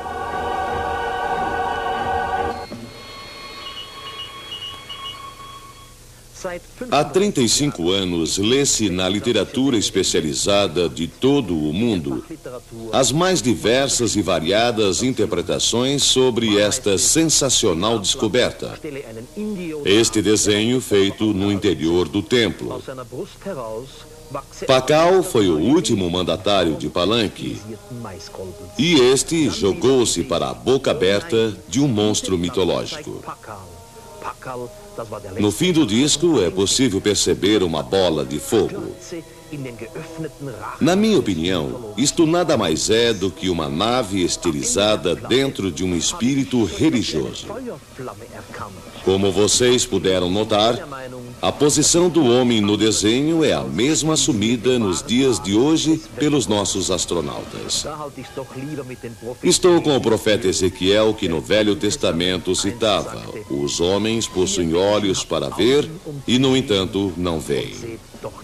Há 35 anos, lê-se na literatura especializada de todo o mundo as mais diversas e variadas interpretações sobre esta sensacional descoberta. Este desenho feito no interior do templo. Pakal foi o último mandatário de Palenque e este jogou-se para a boca aberta de um monstro mitológico. No fim do disco é possível perceber uma bola de fogo. Na minha opinião, isto nada mais é do que uma nave estilizada dentro de um espírito religioso. Como vocês puderam notar, a posição do homem no desenho é a mesma assumida nos dias de hoje pelos nossos astronautas. Estou com o profeta Ezequiel, que no Velho Testamento citava: os homens possuem olhos para ver e, no entanto, não veem.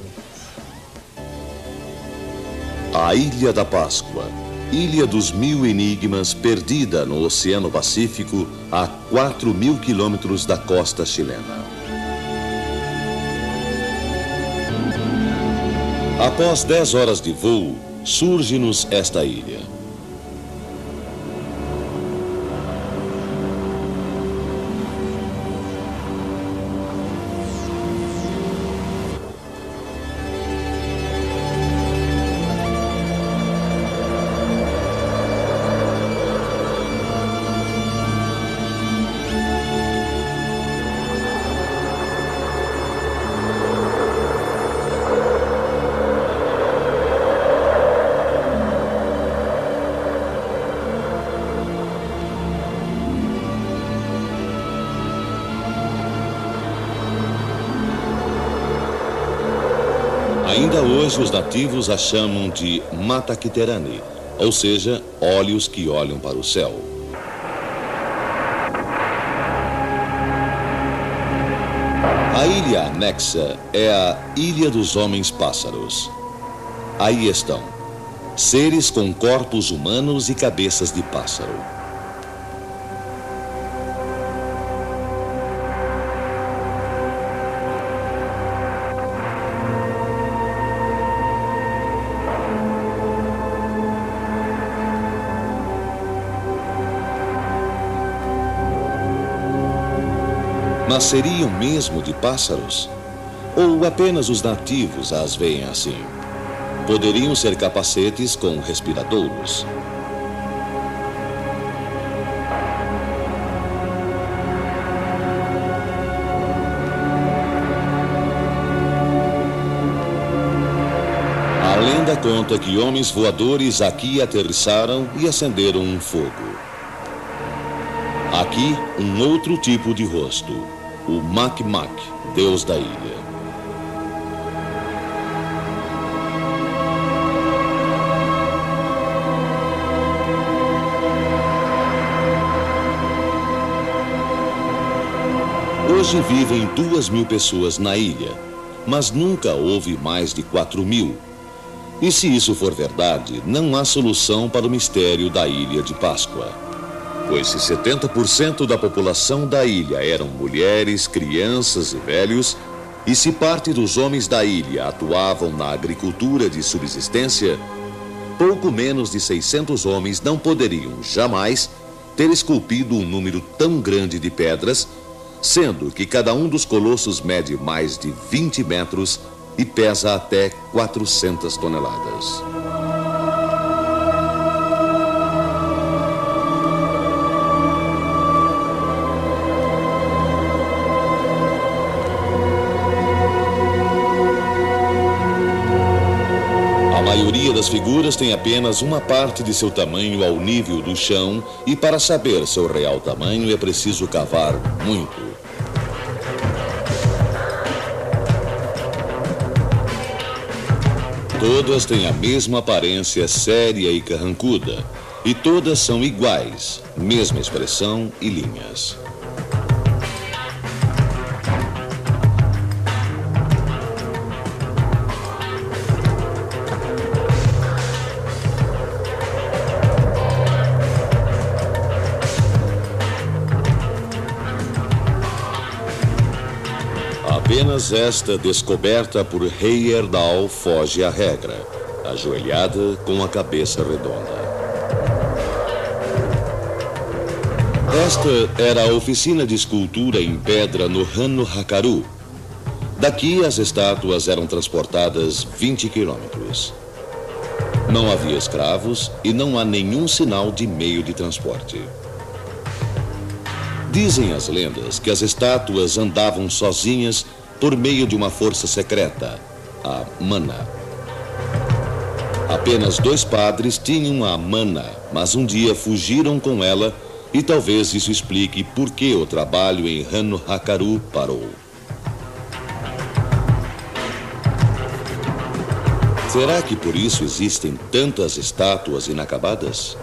A Ilha da Páscoa, Ilha dos Mil Enigmas, perdida no Oceano Pacífico, a 4.000 quilômetros da costa chilena. Após 10 horas de voo, surge-nos esta ilha. Ainda hoje os nativos a chamam de Mataquiterani, ou seja, olhos que olham para o céu. A ilha anexa é a Ilha dos Homens-Pássaros. Aí estão, seres com corpos humanos e cabeças de pássaro. Mas seriam mesmo de pássaros? Ou apenas os nativos as veem assim? Poderiam ser capacetes com respiradouros. A lenda conta que homens voadores aqui aterrissaram e acenderam um fogo. Aqui, um outro tipo de rosto, o Makmak, deus da ilha. Hoje vivem 2.000 pessoas na ilha, mas nunca houve mais de 4.000. E se isso for verdade, não há solução para o mistério da Ilha de Páscoa. Pois se 70% da população da ilha eram mulheres, crianças e velhos, e se parte dos homens da ilha atuavam na agricultura de subsistência, pouco menos de 600 homens não poderiam jamais ter esculpido um número tão grande de pedras, sendo que cada um dos colossos mede mais de 20 metros e pesa até 400 toneladas. A maioria das figuras tem apenas uma parte de seu tamanho ao nível do chão, e para saber seu real tamanho é preciso cavar muito. Todas têm a mesma aparência séria e carrancuda, e todas são iguais, mesma expressão e linhas. Apenas esta descoberta por Heyerdahl foge à regra, ajoelhada com a cabeça redonda. Esta era a oficina de escultura em pedra no Hanno Hakaru. Daqui as estátuas eram transportadas 20 quilômetros. Não havia escravos e não há nenhum sinal de meio de transporte. Dizem as lendas que as estátuas andavam sozinhas por meio de uma força secreta, a mana. Apenas 2 padres tinham a mana, mas um dia fugiram com ela e talvez isso explique por que o trabalho em Rano-Hakaru parou. Será que por isso existem tantas estátuas inacabadas?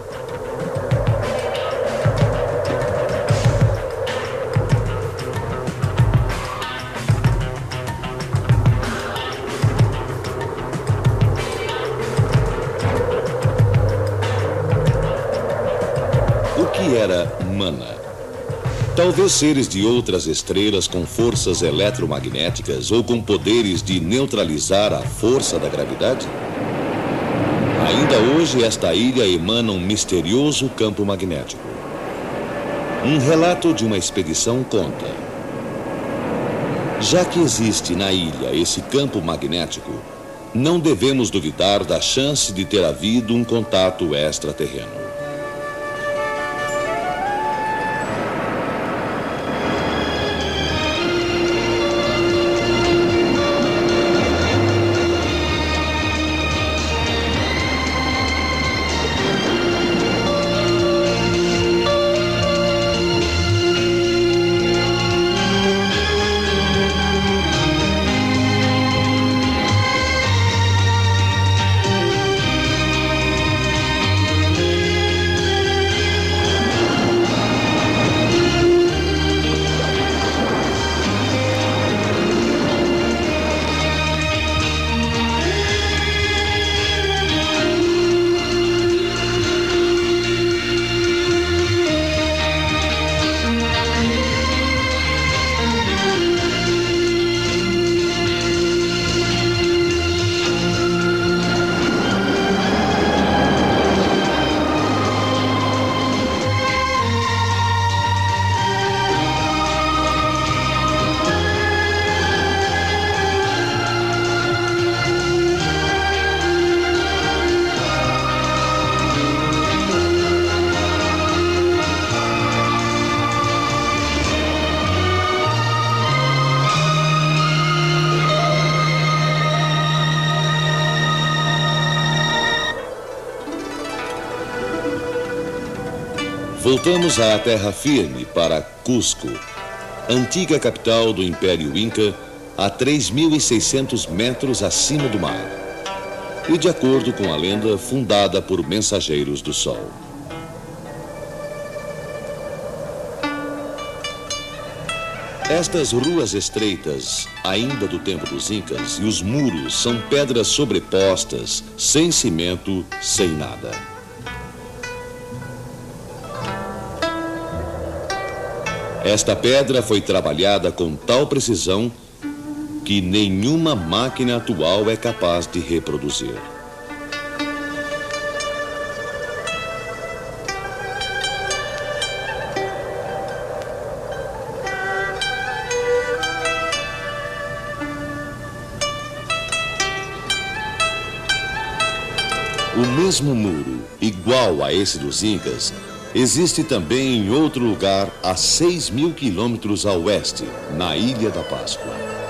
O que era mana? Talvez seres de outras estrelas com forças eletromagnéticas ou com poderes de neutralizar a força da gravidade? Ainda hoje, esta ilha emana um misterioso campo magnético. Um relato de uma expedição conta: já que existe na ilha esse campo magnético, não devemos duvidar da chance de ter havido um contato extraterreno. Voltamos à terra firme, para Cusco, antiga capital do Império Inca, a 3.600 metros acima do mar. E, de acordo com a lenda, fundada por mensageiros do Sol. Estas ruas estreitas, ainda do tempo dos Incas, e os muros são pedras sobrepostas, sem cimento, sem nada. Esta pedra foi trabalhada com tal precisão que nenhuma máquina atual é capaz de reproduzir. O mesmo muro, igual a esse dos Incas, existe também em outro lugar a 6.000 quilômetros a oeste, na Ilha da Páscoa.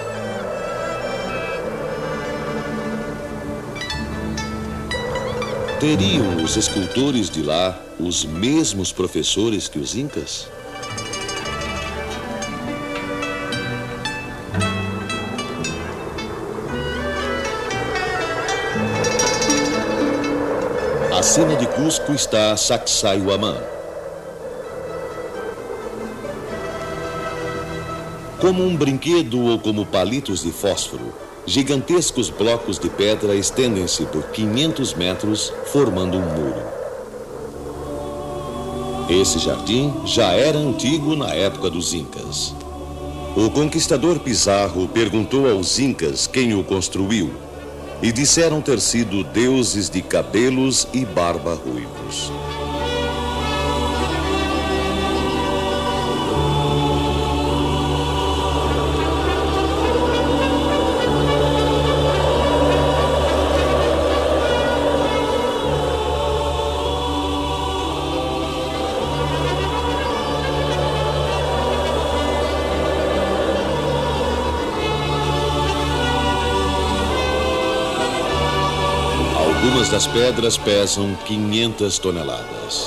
Teriam os escultores de lá os mesmos professores que os Incas? Acima de Cusco está Sacsayhuamán. Como um brinquedo ou como palitos de fósforo, gigantescos blocos de pedra estendem-se por 500 metros, formando um muro. Esse jardim já era antigo na época dos Incas. O conquistador Pizarro perguntou aos Incas quem o construiu e disseram ter sido deuses de cabelos e barba ruivos. Algumas das pedras pesam 500 toneladas.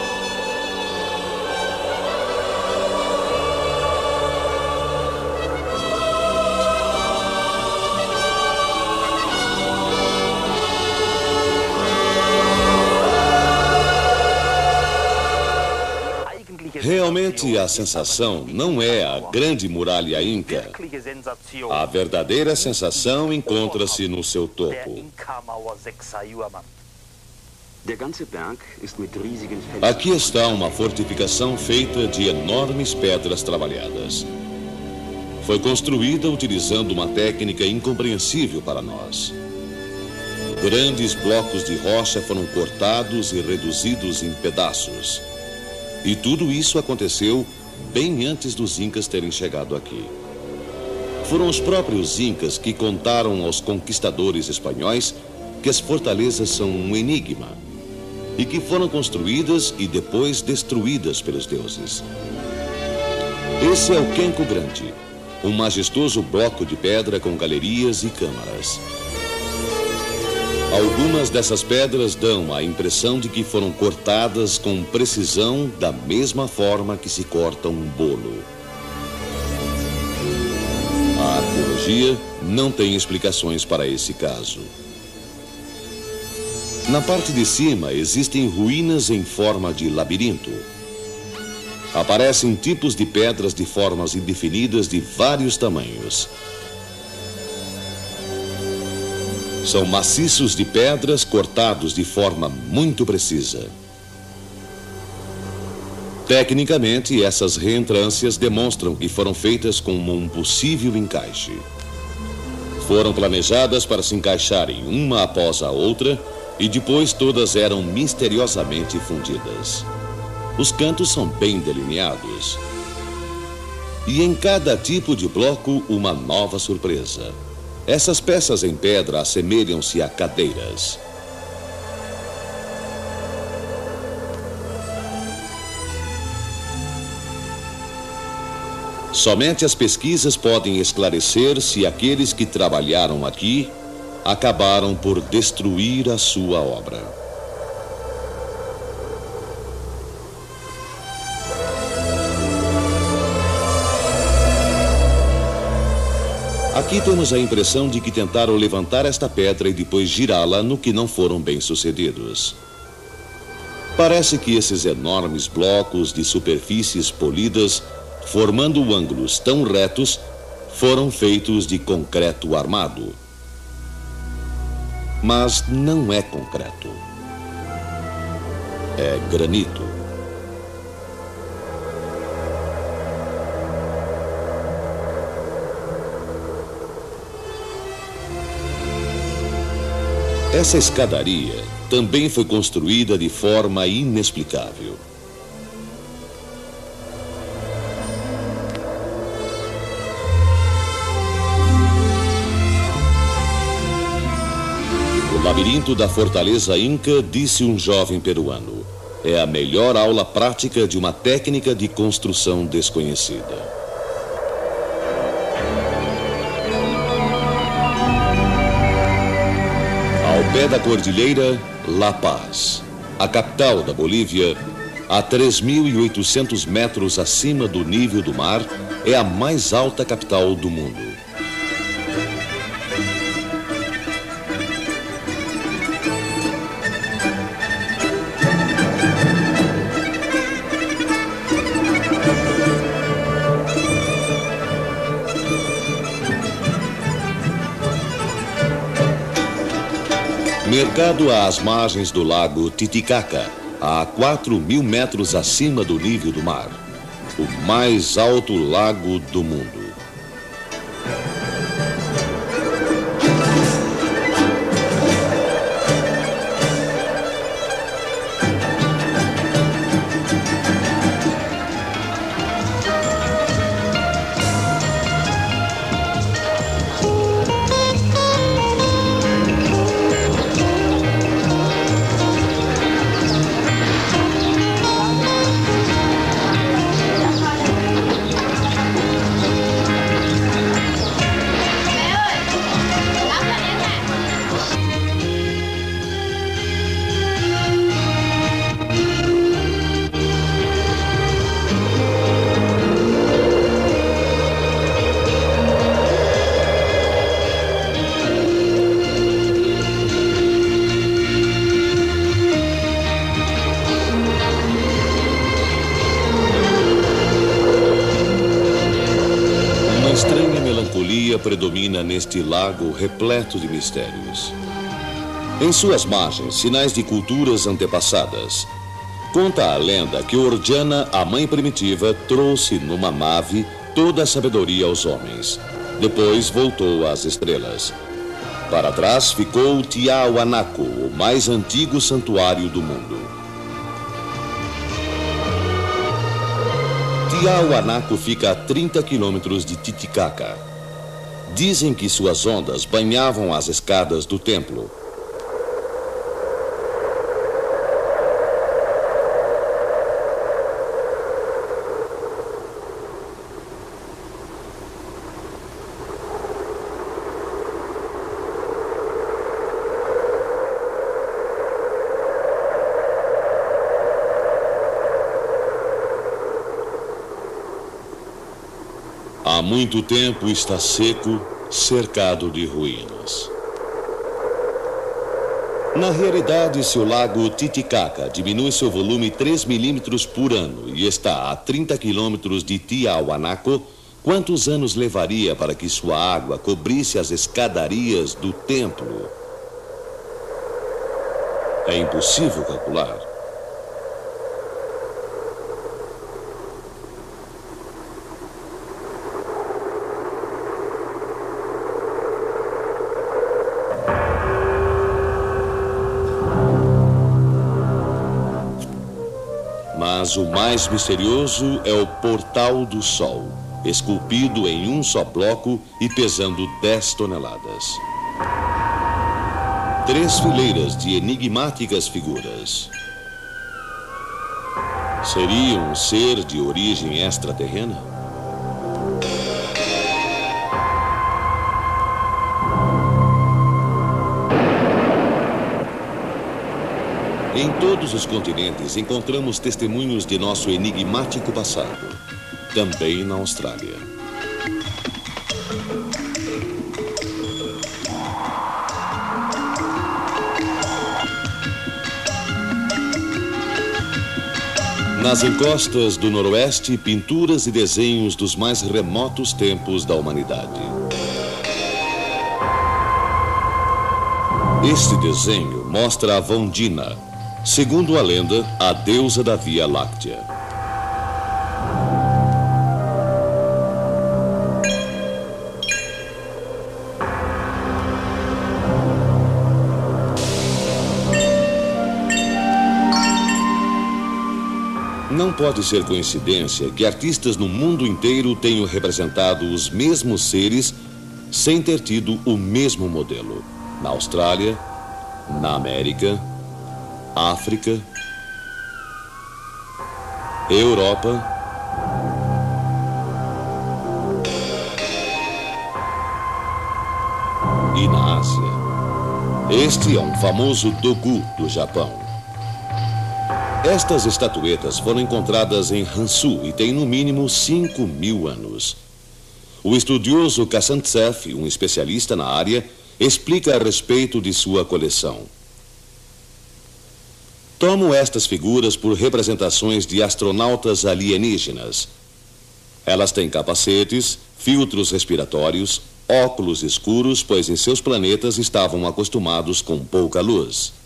Realmente a sensação não é a grande muralha inca. A verdadeira sensação encontra-se no seu topo. Aqui está uma fortificação feita de enormes pedras trabalhadas. Foi construída utilizando uma técnica incompreensível para nós. Grandes blocos de rocha foram cortados e reduzidos em pedaços. E tudo isso aconteceu bem antes dos incas terem chegado aqui. Foram os próprios incas que contaram aos conquistadores espanhóis que as fortalezas são um enigma e que foram construídas e depois destruídas pelos deuses. Esse é o Quenco Grande, um majestoso bloco de pedra com galerias e câmaras. Algumas dessas pedras dão a impressão de que foram cortadas com precisão da mesma forma que se corta um bolo. A arqueologia não tem explicações para esse caso. Na parte de cima existem ruínas em forma de labirinto. Aparecem tipos de pedras de formas indefinidas de vários tamanhos. São maciços de pedras cortados de forma muito precisa. Tecnicamente, essas reentrâncias demonstram que foram feitas com um possível encaixe. Foram planejadas para se encaixarem uma após a outra e depois todas eram misteriosamente fundidas. Os cantos são bem delineados. E em cada tipo de bloco, uma nova surpresa. Essas peças em pedra assemelham-se a cadeiras. Somente as pesquisas podem esclarecer se aqueles que trabalharam aqui acabaram por destruir a sua obra. Aqui temos a impressão de que tentaram levantar esta pedra e depois girá-la, no que não foram bem-sucedidos. Parece que esses enormes blocos de superfícies polidas, formando ângulos tão retos, foram feitos de concreto armado. Mas não é concreto. É granito. Essa escadaria também foi construída de forma inexplicável. O labirinto da fortaleza Inca, disse um jovem peruano, é a melhor aula prática de uma técnica de construção desconhecida. Ao pé da cordilheira, La Paz, a capital da Bolívia, a 3.800 metros acima do nível do mar, é a mais alta capital do mundo. Mercado às margens do lago Titicaca, a 4.000 metros acima do nível do mar. O mais alto lago do mundo. estranha melancolia predomina neste lago repleto de mistérios. Em suas margens, sinais de culturas antepassadas. Conta a lenda que Ordiana, a mãe primitiva, trouxe numa nave toda a sabedoria aos homens. Depois voltou às estrelas. Para trás ficou Tiahuanaco, o mais antigo santuário do mundo. Tiahuanaco fica a 30 quilômetros de Titicaca. Dizem que suas ondas banhavam as escadas do templo. Há muito tempo está seco, cercado de ruínas. Na realidade, se o lago Titicaca diminui seu volume 3 milímetros por ano e está a 30 quilômetros de Tiahuanaco, quantos anos levaria para que sua água cobrisse as escadarias do templo? É impossível calcular. Mas o mais misterioso é o Portal do Sol, esculpido em um só bloco e pesando 10 toneladas. 3 fileiras de enigmáticas figuras. Seria um ser de origem extraterrena? Em todos os continentes encontramos testemunhos de nosso enigmático passado, também na Austrália. Nas encostas do Noroeste, pinturas e desenhos dos mais remotos tempos da humanidade. Este desenho mostra a Vondina, segundo a lenda, a deusa da Via Láctea. Não pode ser coincidência que artistas no mundo inteiro tenham representado os mesmos seres sem ter tido o mesmo modelo. Na Austrália, na América, África, Europa e na Ásia. Este é um famoso Dogu do Japão. Estas estatuetas foram encontradas em Hansu e têm no mínimo 5.000 anos. O estudioso Kazantsev, um especialista na área, explica a respeito de sua coleção. Tomo estas figuras por representações de astronautas alienígenas. Elas têm capacetes, filtros respiratórios, óculos escuros, pois em seus planetas estavam acostumados com pouca luz.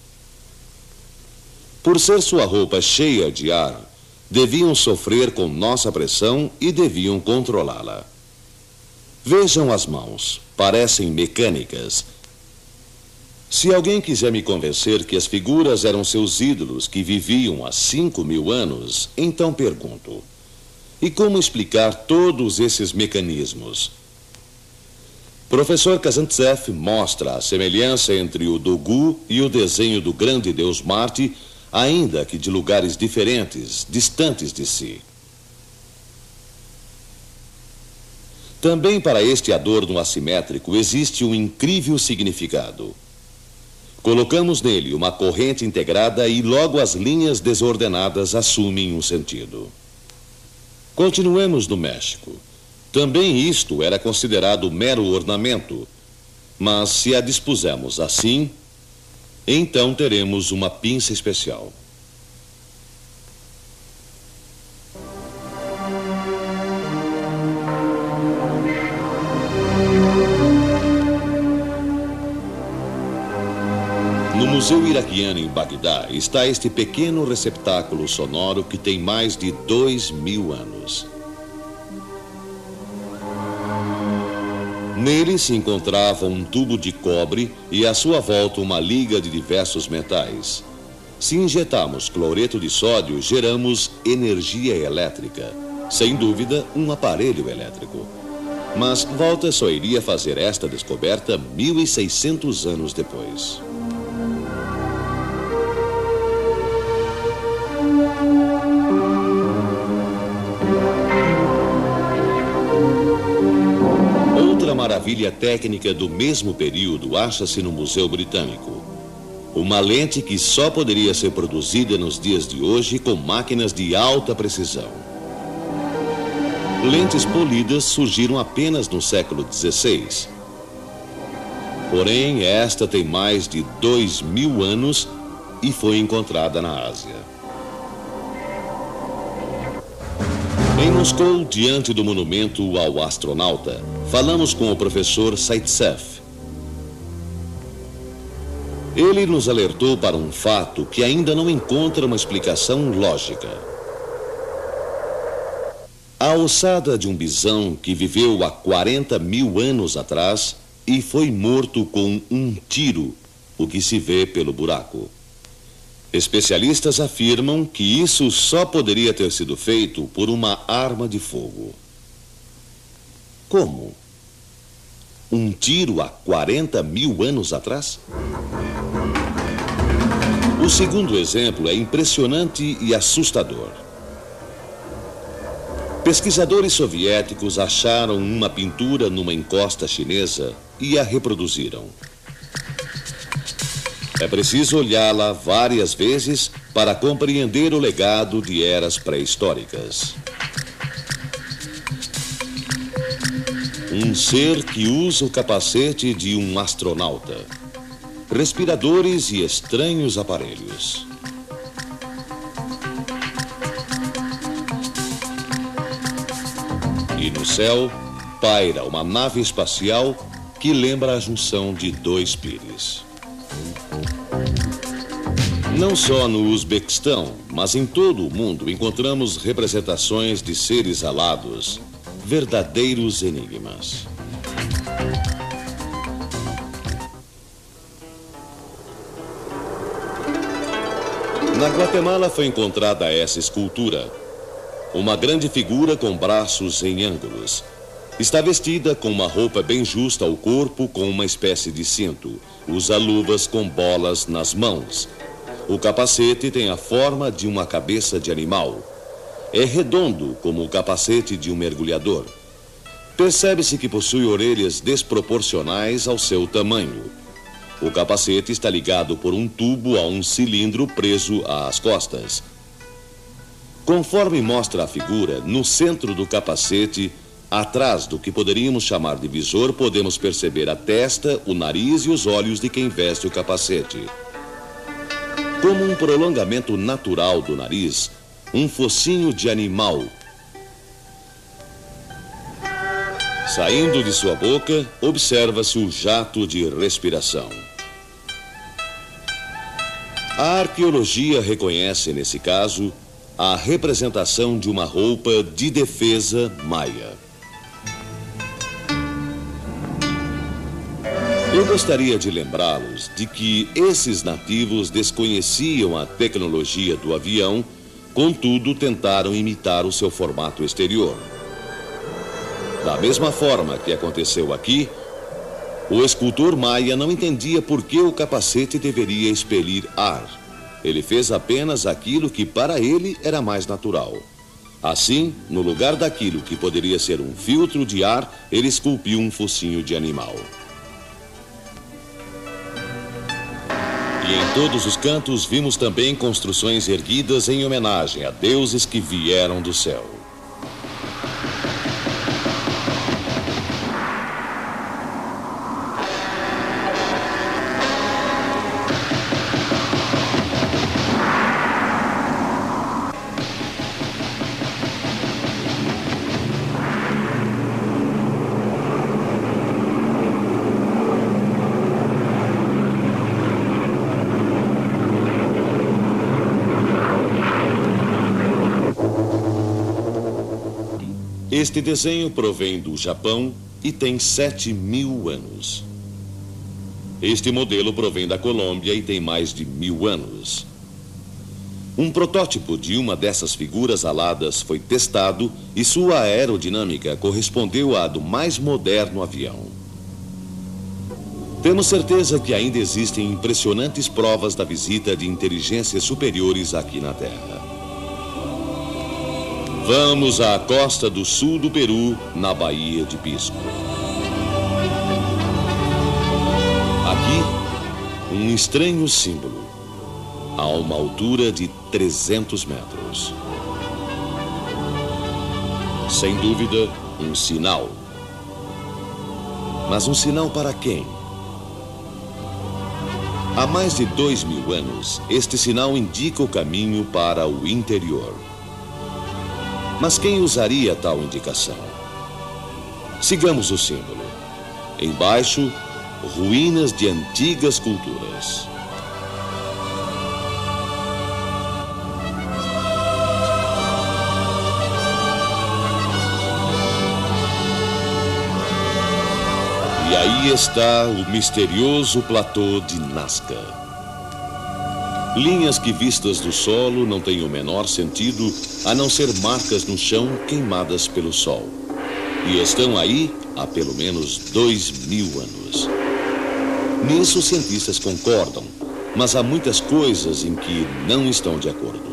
Por ser sua roupa cheia de ar, deviam sofrer com nossa pressão e deviam controlá-la. Vejam as mãos, parecem mecânicas. Se alguém quiser me convencer que as figuras eram seus ídolos que viviam há 5.000 anos, então pergunto: e como explicar todos esses mecanismos? Professor Kazantsev mostra a semelhança entre o Dogu e o desenho do grande deus Marte, ainda que de lugares diferentes, distantes de si. Também para este adorno assimétrico existe um incrível significado. Colocamos nele uma corrente integrada e logo as linhas desordenadas assumem um sentido. Continuemos no México. Também isto era considerado mero ornamento, mas se a dispusermos assim, então teremos uma pinça especial. Museu Iraquiano em Bagdá está este pequeno receptáculo sonoro que tem mais de 2000 anos. Nele se encontrava um tubo de cobre e à sua volta uma liga de diversos metais. Se injetarmos cloreto de sódio, geramos energia elétrica. Sem dúvida, um aparelho elétrico. Mas Volta só iria fazer esta descoberta 1600 anos depois. Outra maravilha técnica do mesmo período acha-se no Museu Britânico. Uma lente que só poderia ser produzida nos dias de hoje com máquinas de alta precisão. Lentes polidas surgiram apenas no século XVI. Porém, esta tem mais de 2000 anos e foi encontrada na Ásia. Em Moscou, diante do monumento ao astronauta, falamos com o professor Zaitsev. Ele nos alertou para um fato que ainda não encontra uma explicação lógica. A ossada de um bisão que viveu há 40.000 anos atrás e foi morto com um tiro, o que se vê pelo buraco. Especialistas afirmam que isso só poderia ter sido feito por uma arma de fogo. Como? Um tiro há 40.000 anos atrás? O segundo exemplo é impressionante e assustador. Pesquisadores soviéticos acharam uma pintura numa encosta chinesa e a reproduziram. É preciso olhá-la várias vezes para compreender o legado de eras pré-históricas. Um ser que usa o capacete de um astronauta, respiradores e estranhos aparelhos. E no céu paira uma nave espacial que lembra a junção de dois pires. Não só no Uzbequistão, mas em todo o mundo encontramos representações de seres alados, verdadeiros enigmas. Na Guatemala foi encontrada essa escultura. Uma grande figura com braços em ângulos. Está vestida com uma roupa bem justa ao corpo, com uma espécie de cinto. Usa luvas com bolas nas mãos. O capacete tem a forma de uma cabeça de animal. É redondo, como o capacete de um mergulhador. Percebe-se que possui orelhas desproporcionais ao seu tamanho. O capacete está ligado por um tubo a um cilindro preso às costas. Conforme mostra a figura, no centro do capacete, atrás do que poderíamos chamar de visor, podemos perceber a testa, o nariz e os olhos de quem veste o capacete. Como um prolongamento natural do nariz, um focinho de animal. Saindo de sua boca, observa-se o jato de respiração. A arqueologia reconhece, nesse caso, a representação de uma roupa de defesa maia. Eu gostaria de lembrá-los de que esses nativos desconheciam a tecnologia do avião, contudo tentaram imitar o seu formato exterior. Da mesma forma que aconteceu aqui, o escultor maia não entendia por que o capacete deveria expelir ar. Ele fez apenas aquilo que para ele era mais natural. Assim, no lugar daquilo que poderia ser um filtro de ar, ele esculpiu um focinho de animal. E em todos os cantos vimos também construções erguidas em homenagem a deuses que vieram do céu. Este desenho provém do Japão e tem 7.000 anos. Este modelo provém da Colômbia e tem mais de 1.000 anos. Um protótipo de uma dessas figuras aladas foi testado e sua aerodinâmica correspondeu à do mais moderno avião. Temos certeza que ainda existem impressionantes provas da visita de inteligências superiores aqui na Terra. Vamos à costa do sul do Peru, na Baía de Pisco. Aqui, um estranho símbolo, a uma altura de 300 metros. Sem dúvida, um sinal. Mas um sinal para quem? Há mais de 2.000 anos, este sinal indica o caminho para o interior. Mas quem usaria tal indicação? Sigamos o símbolo. Embaixo, ruínas de antigas culturas. E aí está o misterioso platô de Nazca. Linhas que vistas do solo não têm o menor sentido a não ser marcas no chão queimadas pelo sol. E estão aí há pelo menos 2.000 anos. Nisso os cientistas concordam, mas há muitas coisas em que não estão de acordo.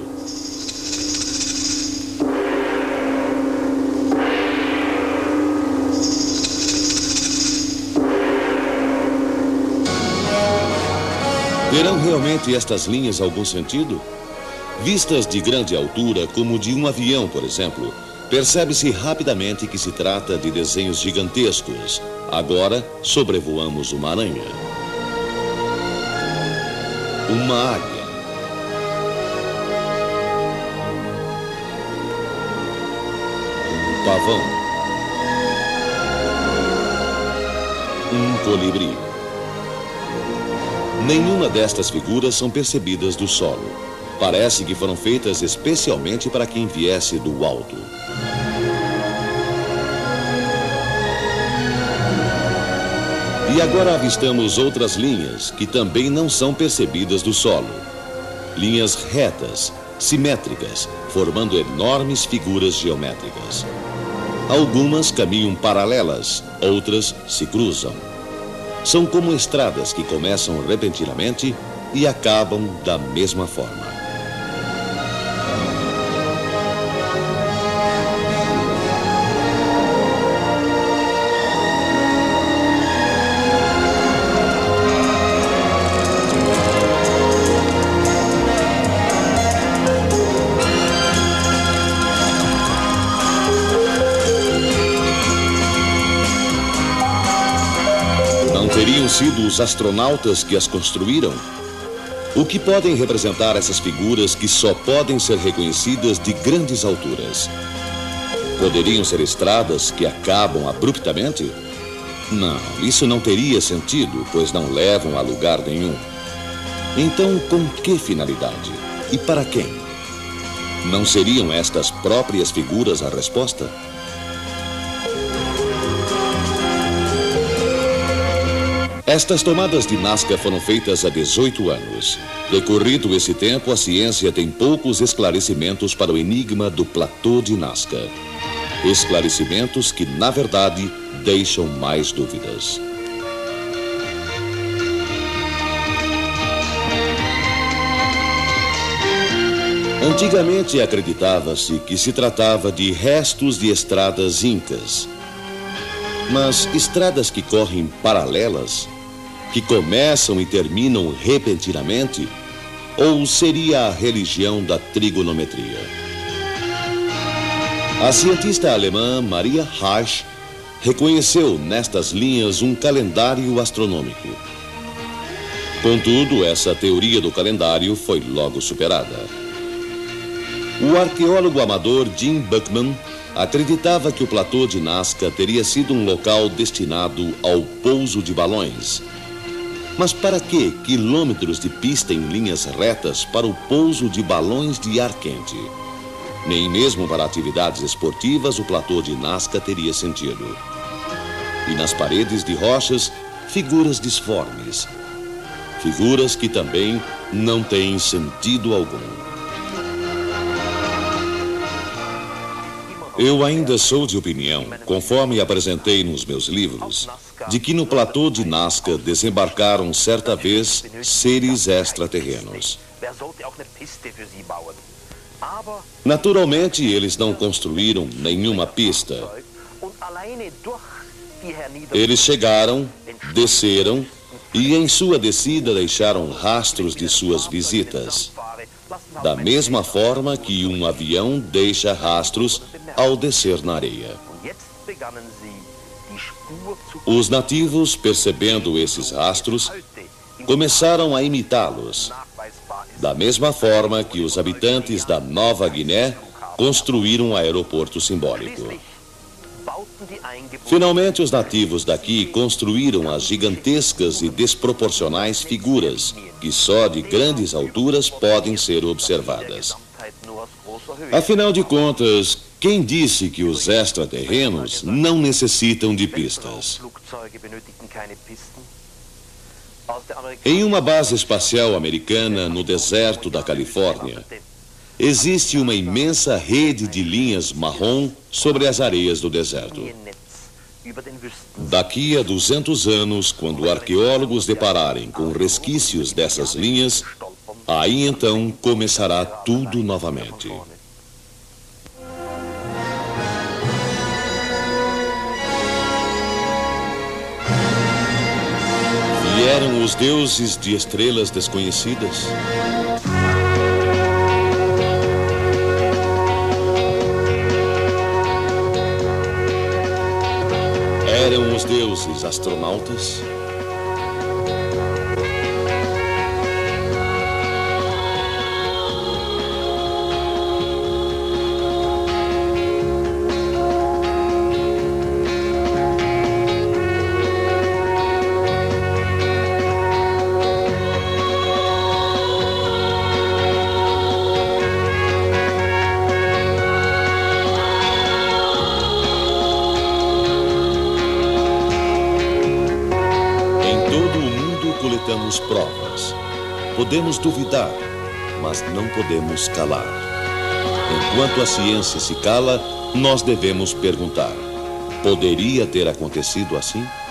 Terão realmente estas linhas algum sentido? Vistas de grande altura, como de um avião, por exemplo, percebe-se rapidamente que se trata de desenhos gigantescos. Agora, sobrevoamos uma aranha. Uma águia. Um pavão. Um colibri. Nenhuma destas figuras são percebidas do solo. Parece que foram feitas especialmente para quem viesse do alto. E agora avistamos outras linhas que também não são percebidas do solo. Linhas retas, simétricas, formando enormes figuras geométricas. Algumas caminham paralelas, outras se cruzam. São como estradas que começam repentinamente e acabam da mesma forma. Teriam sido os astronautas que as construíram? O que podem representar essas figuras que só podem ser reconhecidas de grandes alturas? Poderiam ser estradas que acabam abruptamente? Não, isso não teria sentido, pois não levam a lugar nenhum. Então, com que finalidade? E para quem? Não seriam estas próprias figuras a resposta? Estas tomadas de Nazca foram feitas há 18 anos. Decorrido esse tempo, a ciência tem poucos esclarecimentos para o enigma do platô de Nazca. Esclarecimentos que, na verdade, deixam mais dúvidas. Antigamente acreditava-se que se tratava de restos de estradas incas. Mas estradas que correm paralelas, que começam e terminam repentinamente, ou seria a religião da trigonometria? A cientista alemã Maria Harsch reconheceu nestas linhas um calendário astronômico. Contudo, essa teoria do calendário foi logo superada. O arqueólogo amador Jim Buckman acreditava que o platô de Nazca teria sido um local destinado ao pouso de balões. Mas para que quilômetros de pista em linhas retas para o pouso de balões de ar quente? Nem mesmo para atividades esportivas o platô de Nazca teria sentido. E nas paredes de rochas, figuras disformes. Figuras que também não têm sentido algum. Eu ainda sou de opinião, conforme apresentei nos meus livros, de que no platô de Nazca desembarcaram certa vez seres extraterrenos. Naturalmente, eles não construíram nenhuma pista. Eles chegaram, desceram e em sua descida deixaram rastros de suas visitas. Da mesma forma que um avião deixa rastros ao descer na areia. Os nativos, percebendo esses rastros, começaram a imitá-los. Da mesma forma que os habitantes da Nova Guiné construíram um aeroporto simbólico. Finalmente, os nativos daqui construíram as gigantescas e desproporcionais figuras que só de grandes alturas podem ser observadas. Afinal de contas, quem disse que os extraterrenos não necessitam de pistas? Em uma base espacial americana no deserto da Califórnia, existe uma imensa rede de linhas marrom sobre as areias do deserto. Daqui a 200 anos, quando arqueólogos depararem com resquícios dessas linhas, aí então começará tudo novamente. Vieram os deuses de estrelas desconhecidas? Eram os deuses astronautas? Coletamos provas. Podemos duvidar, mas não podemos calar. Enquanto a ciência se cala, nós devemos perguntar: poderia ter acontecido assim?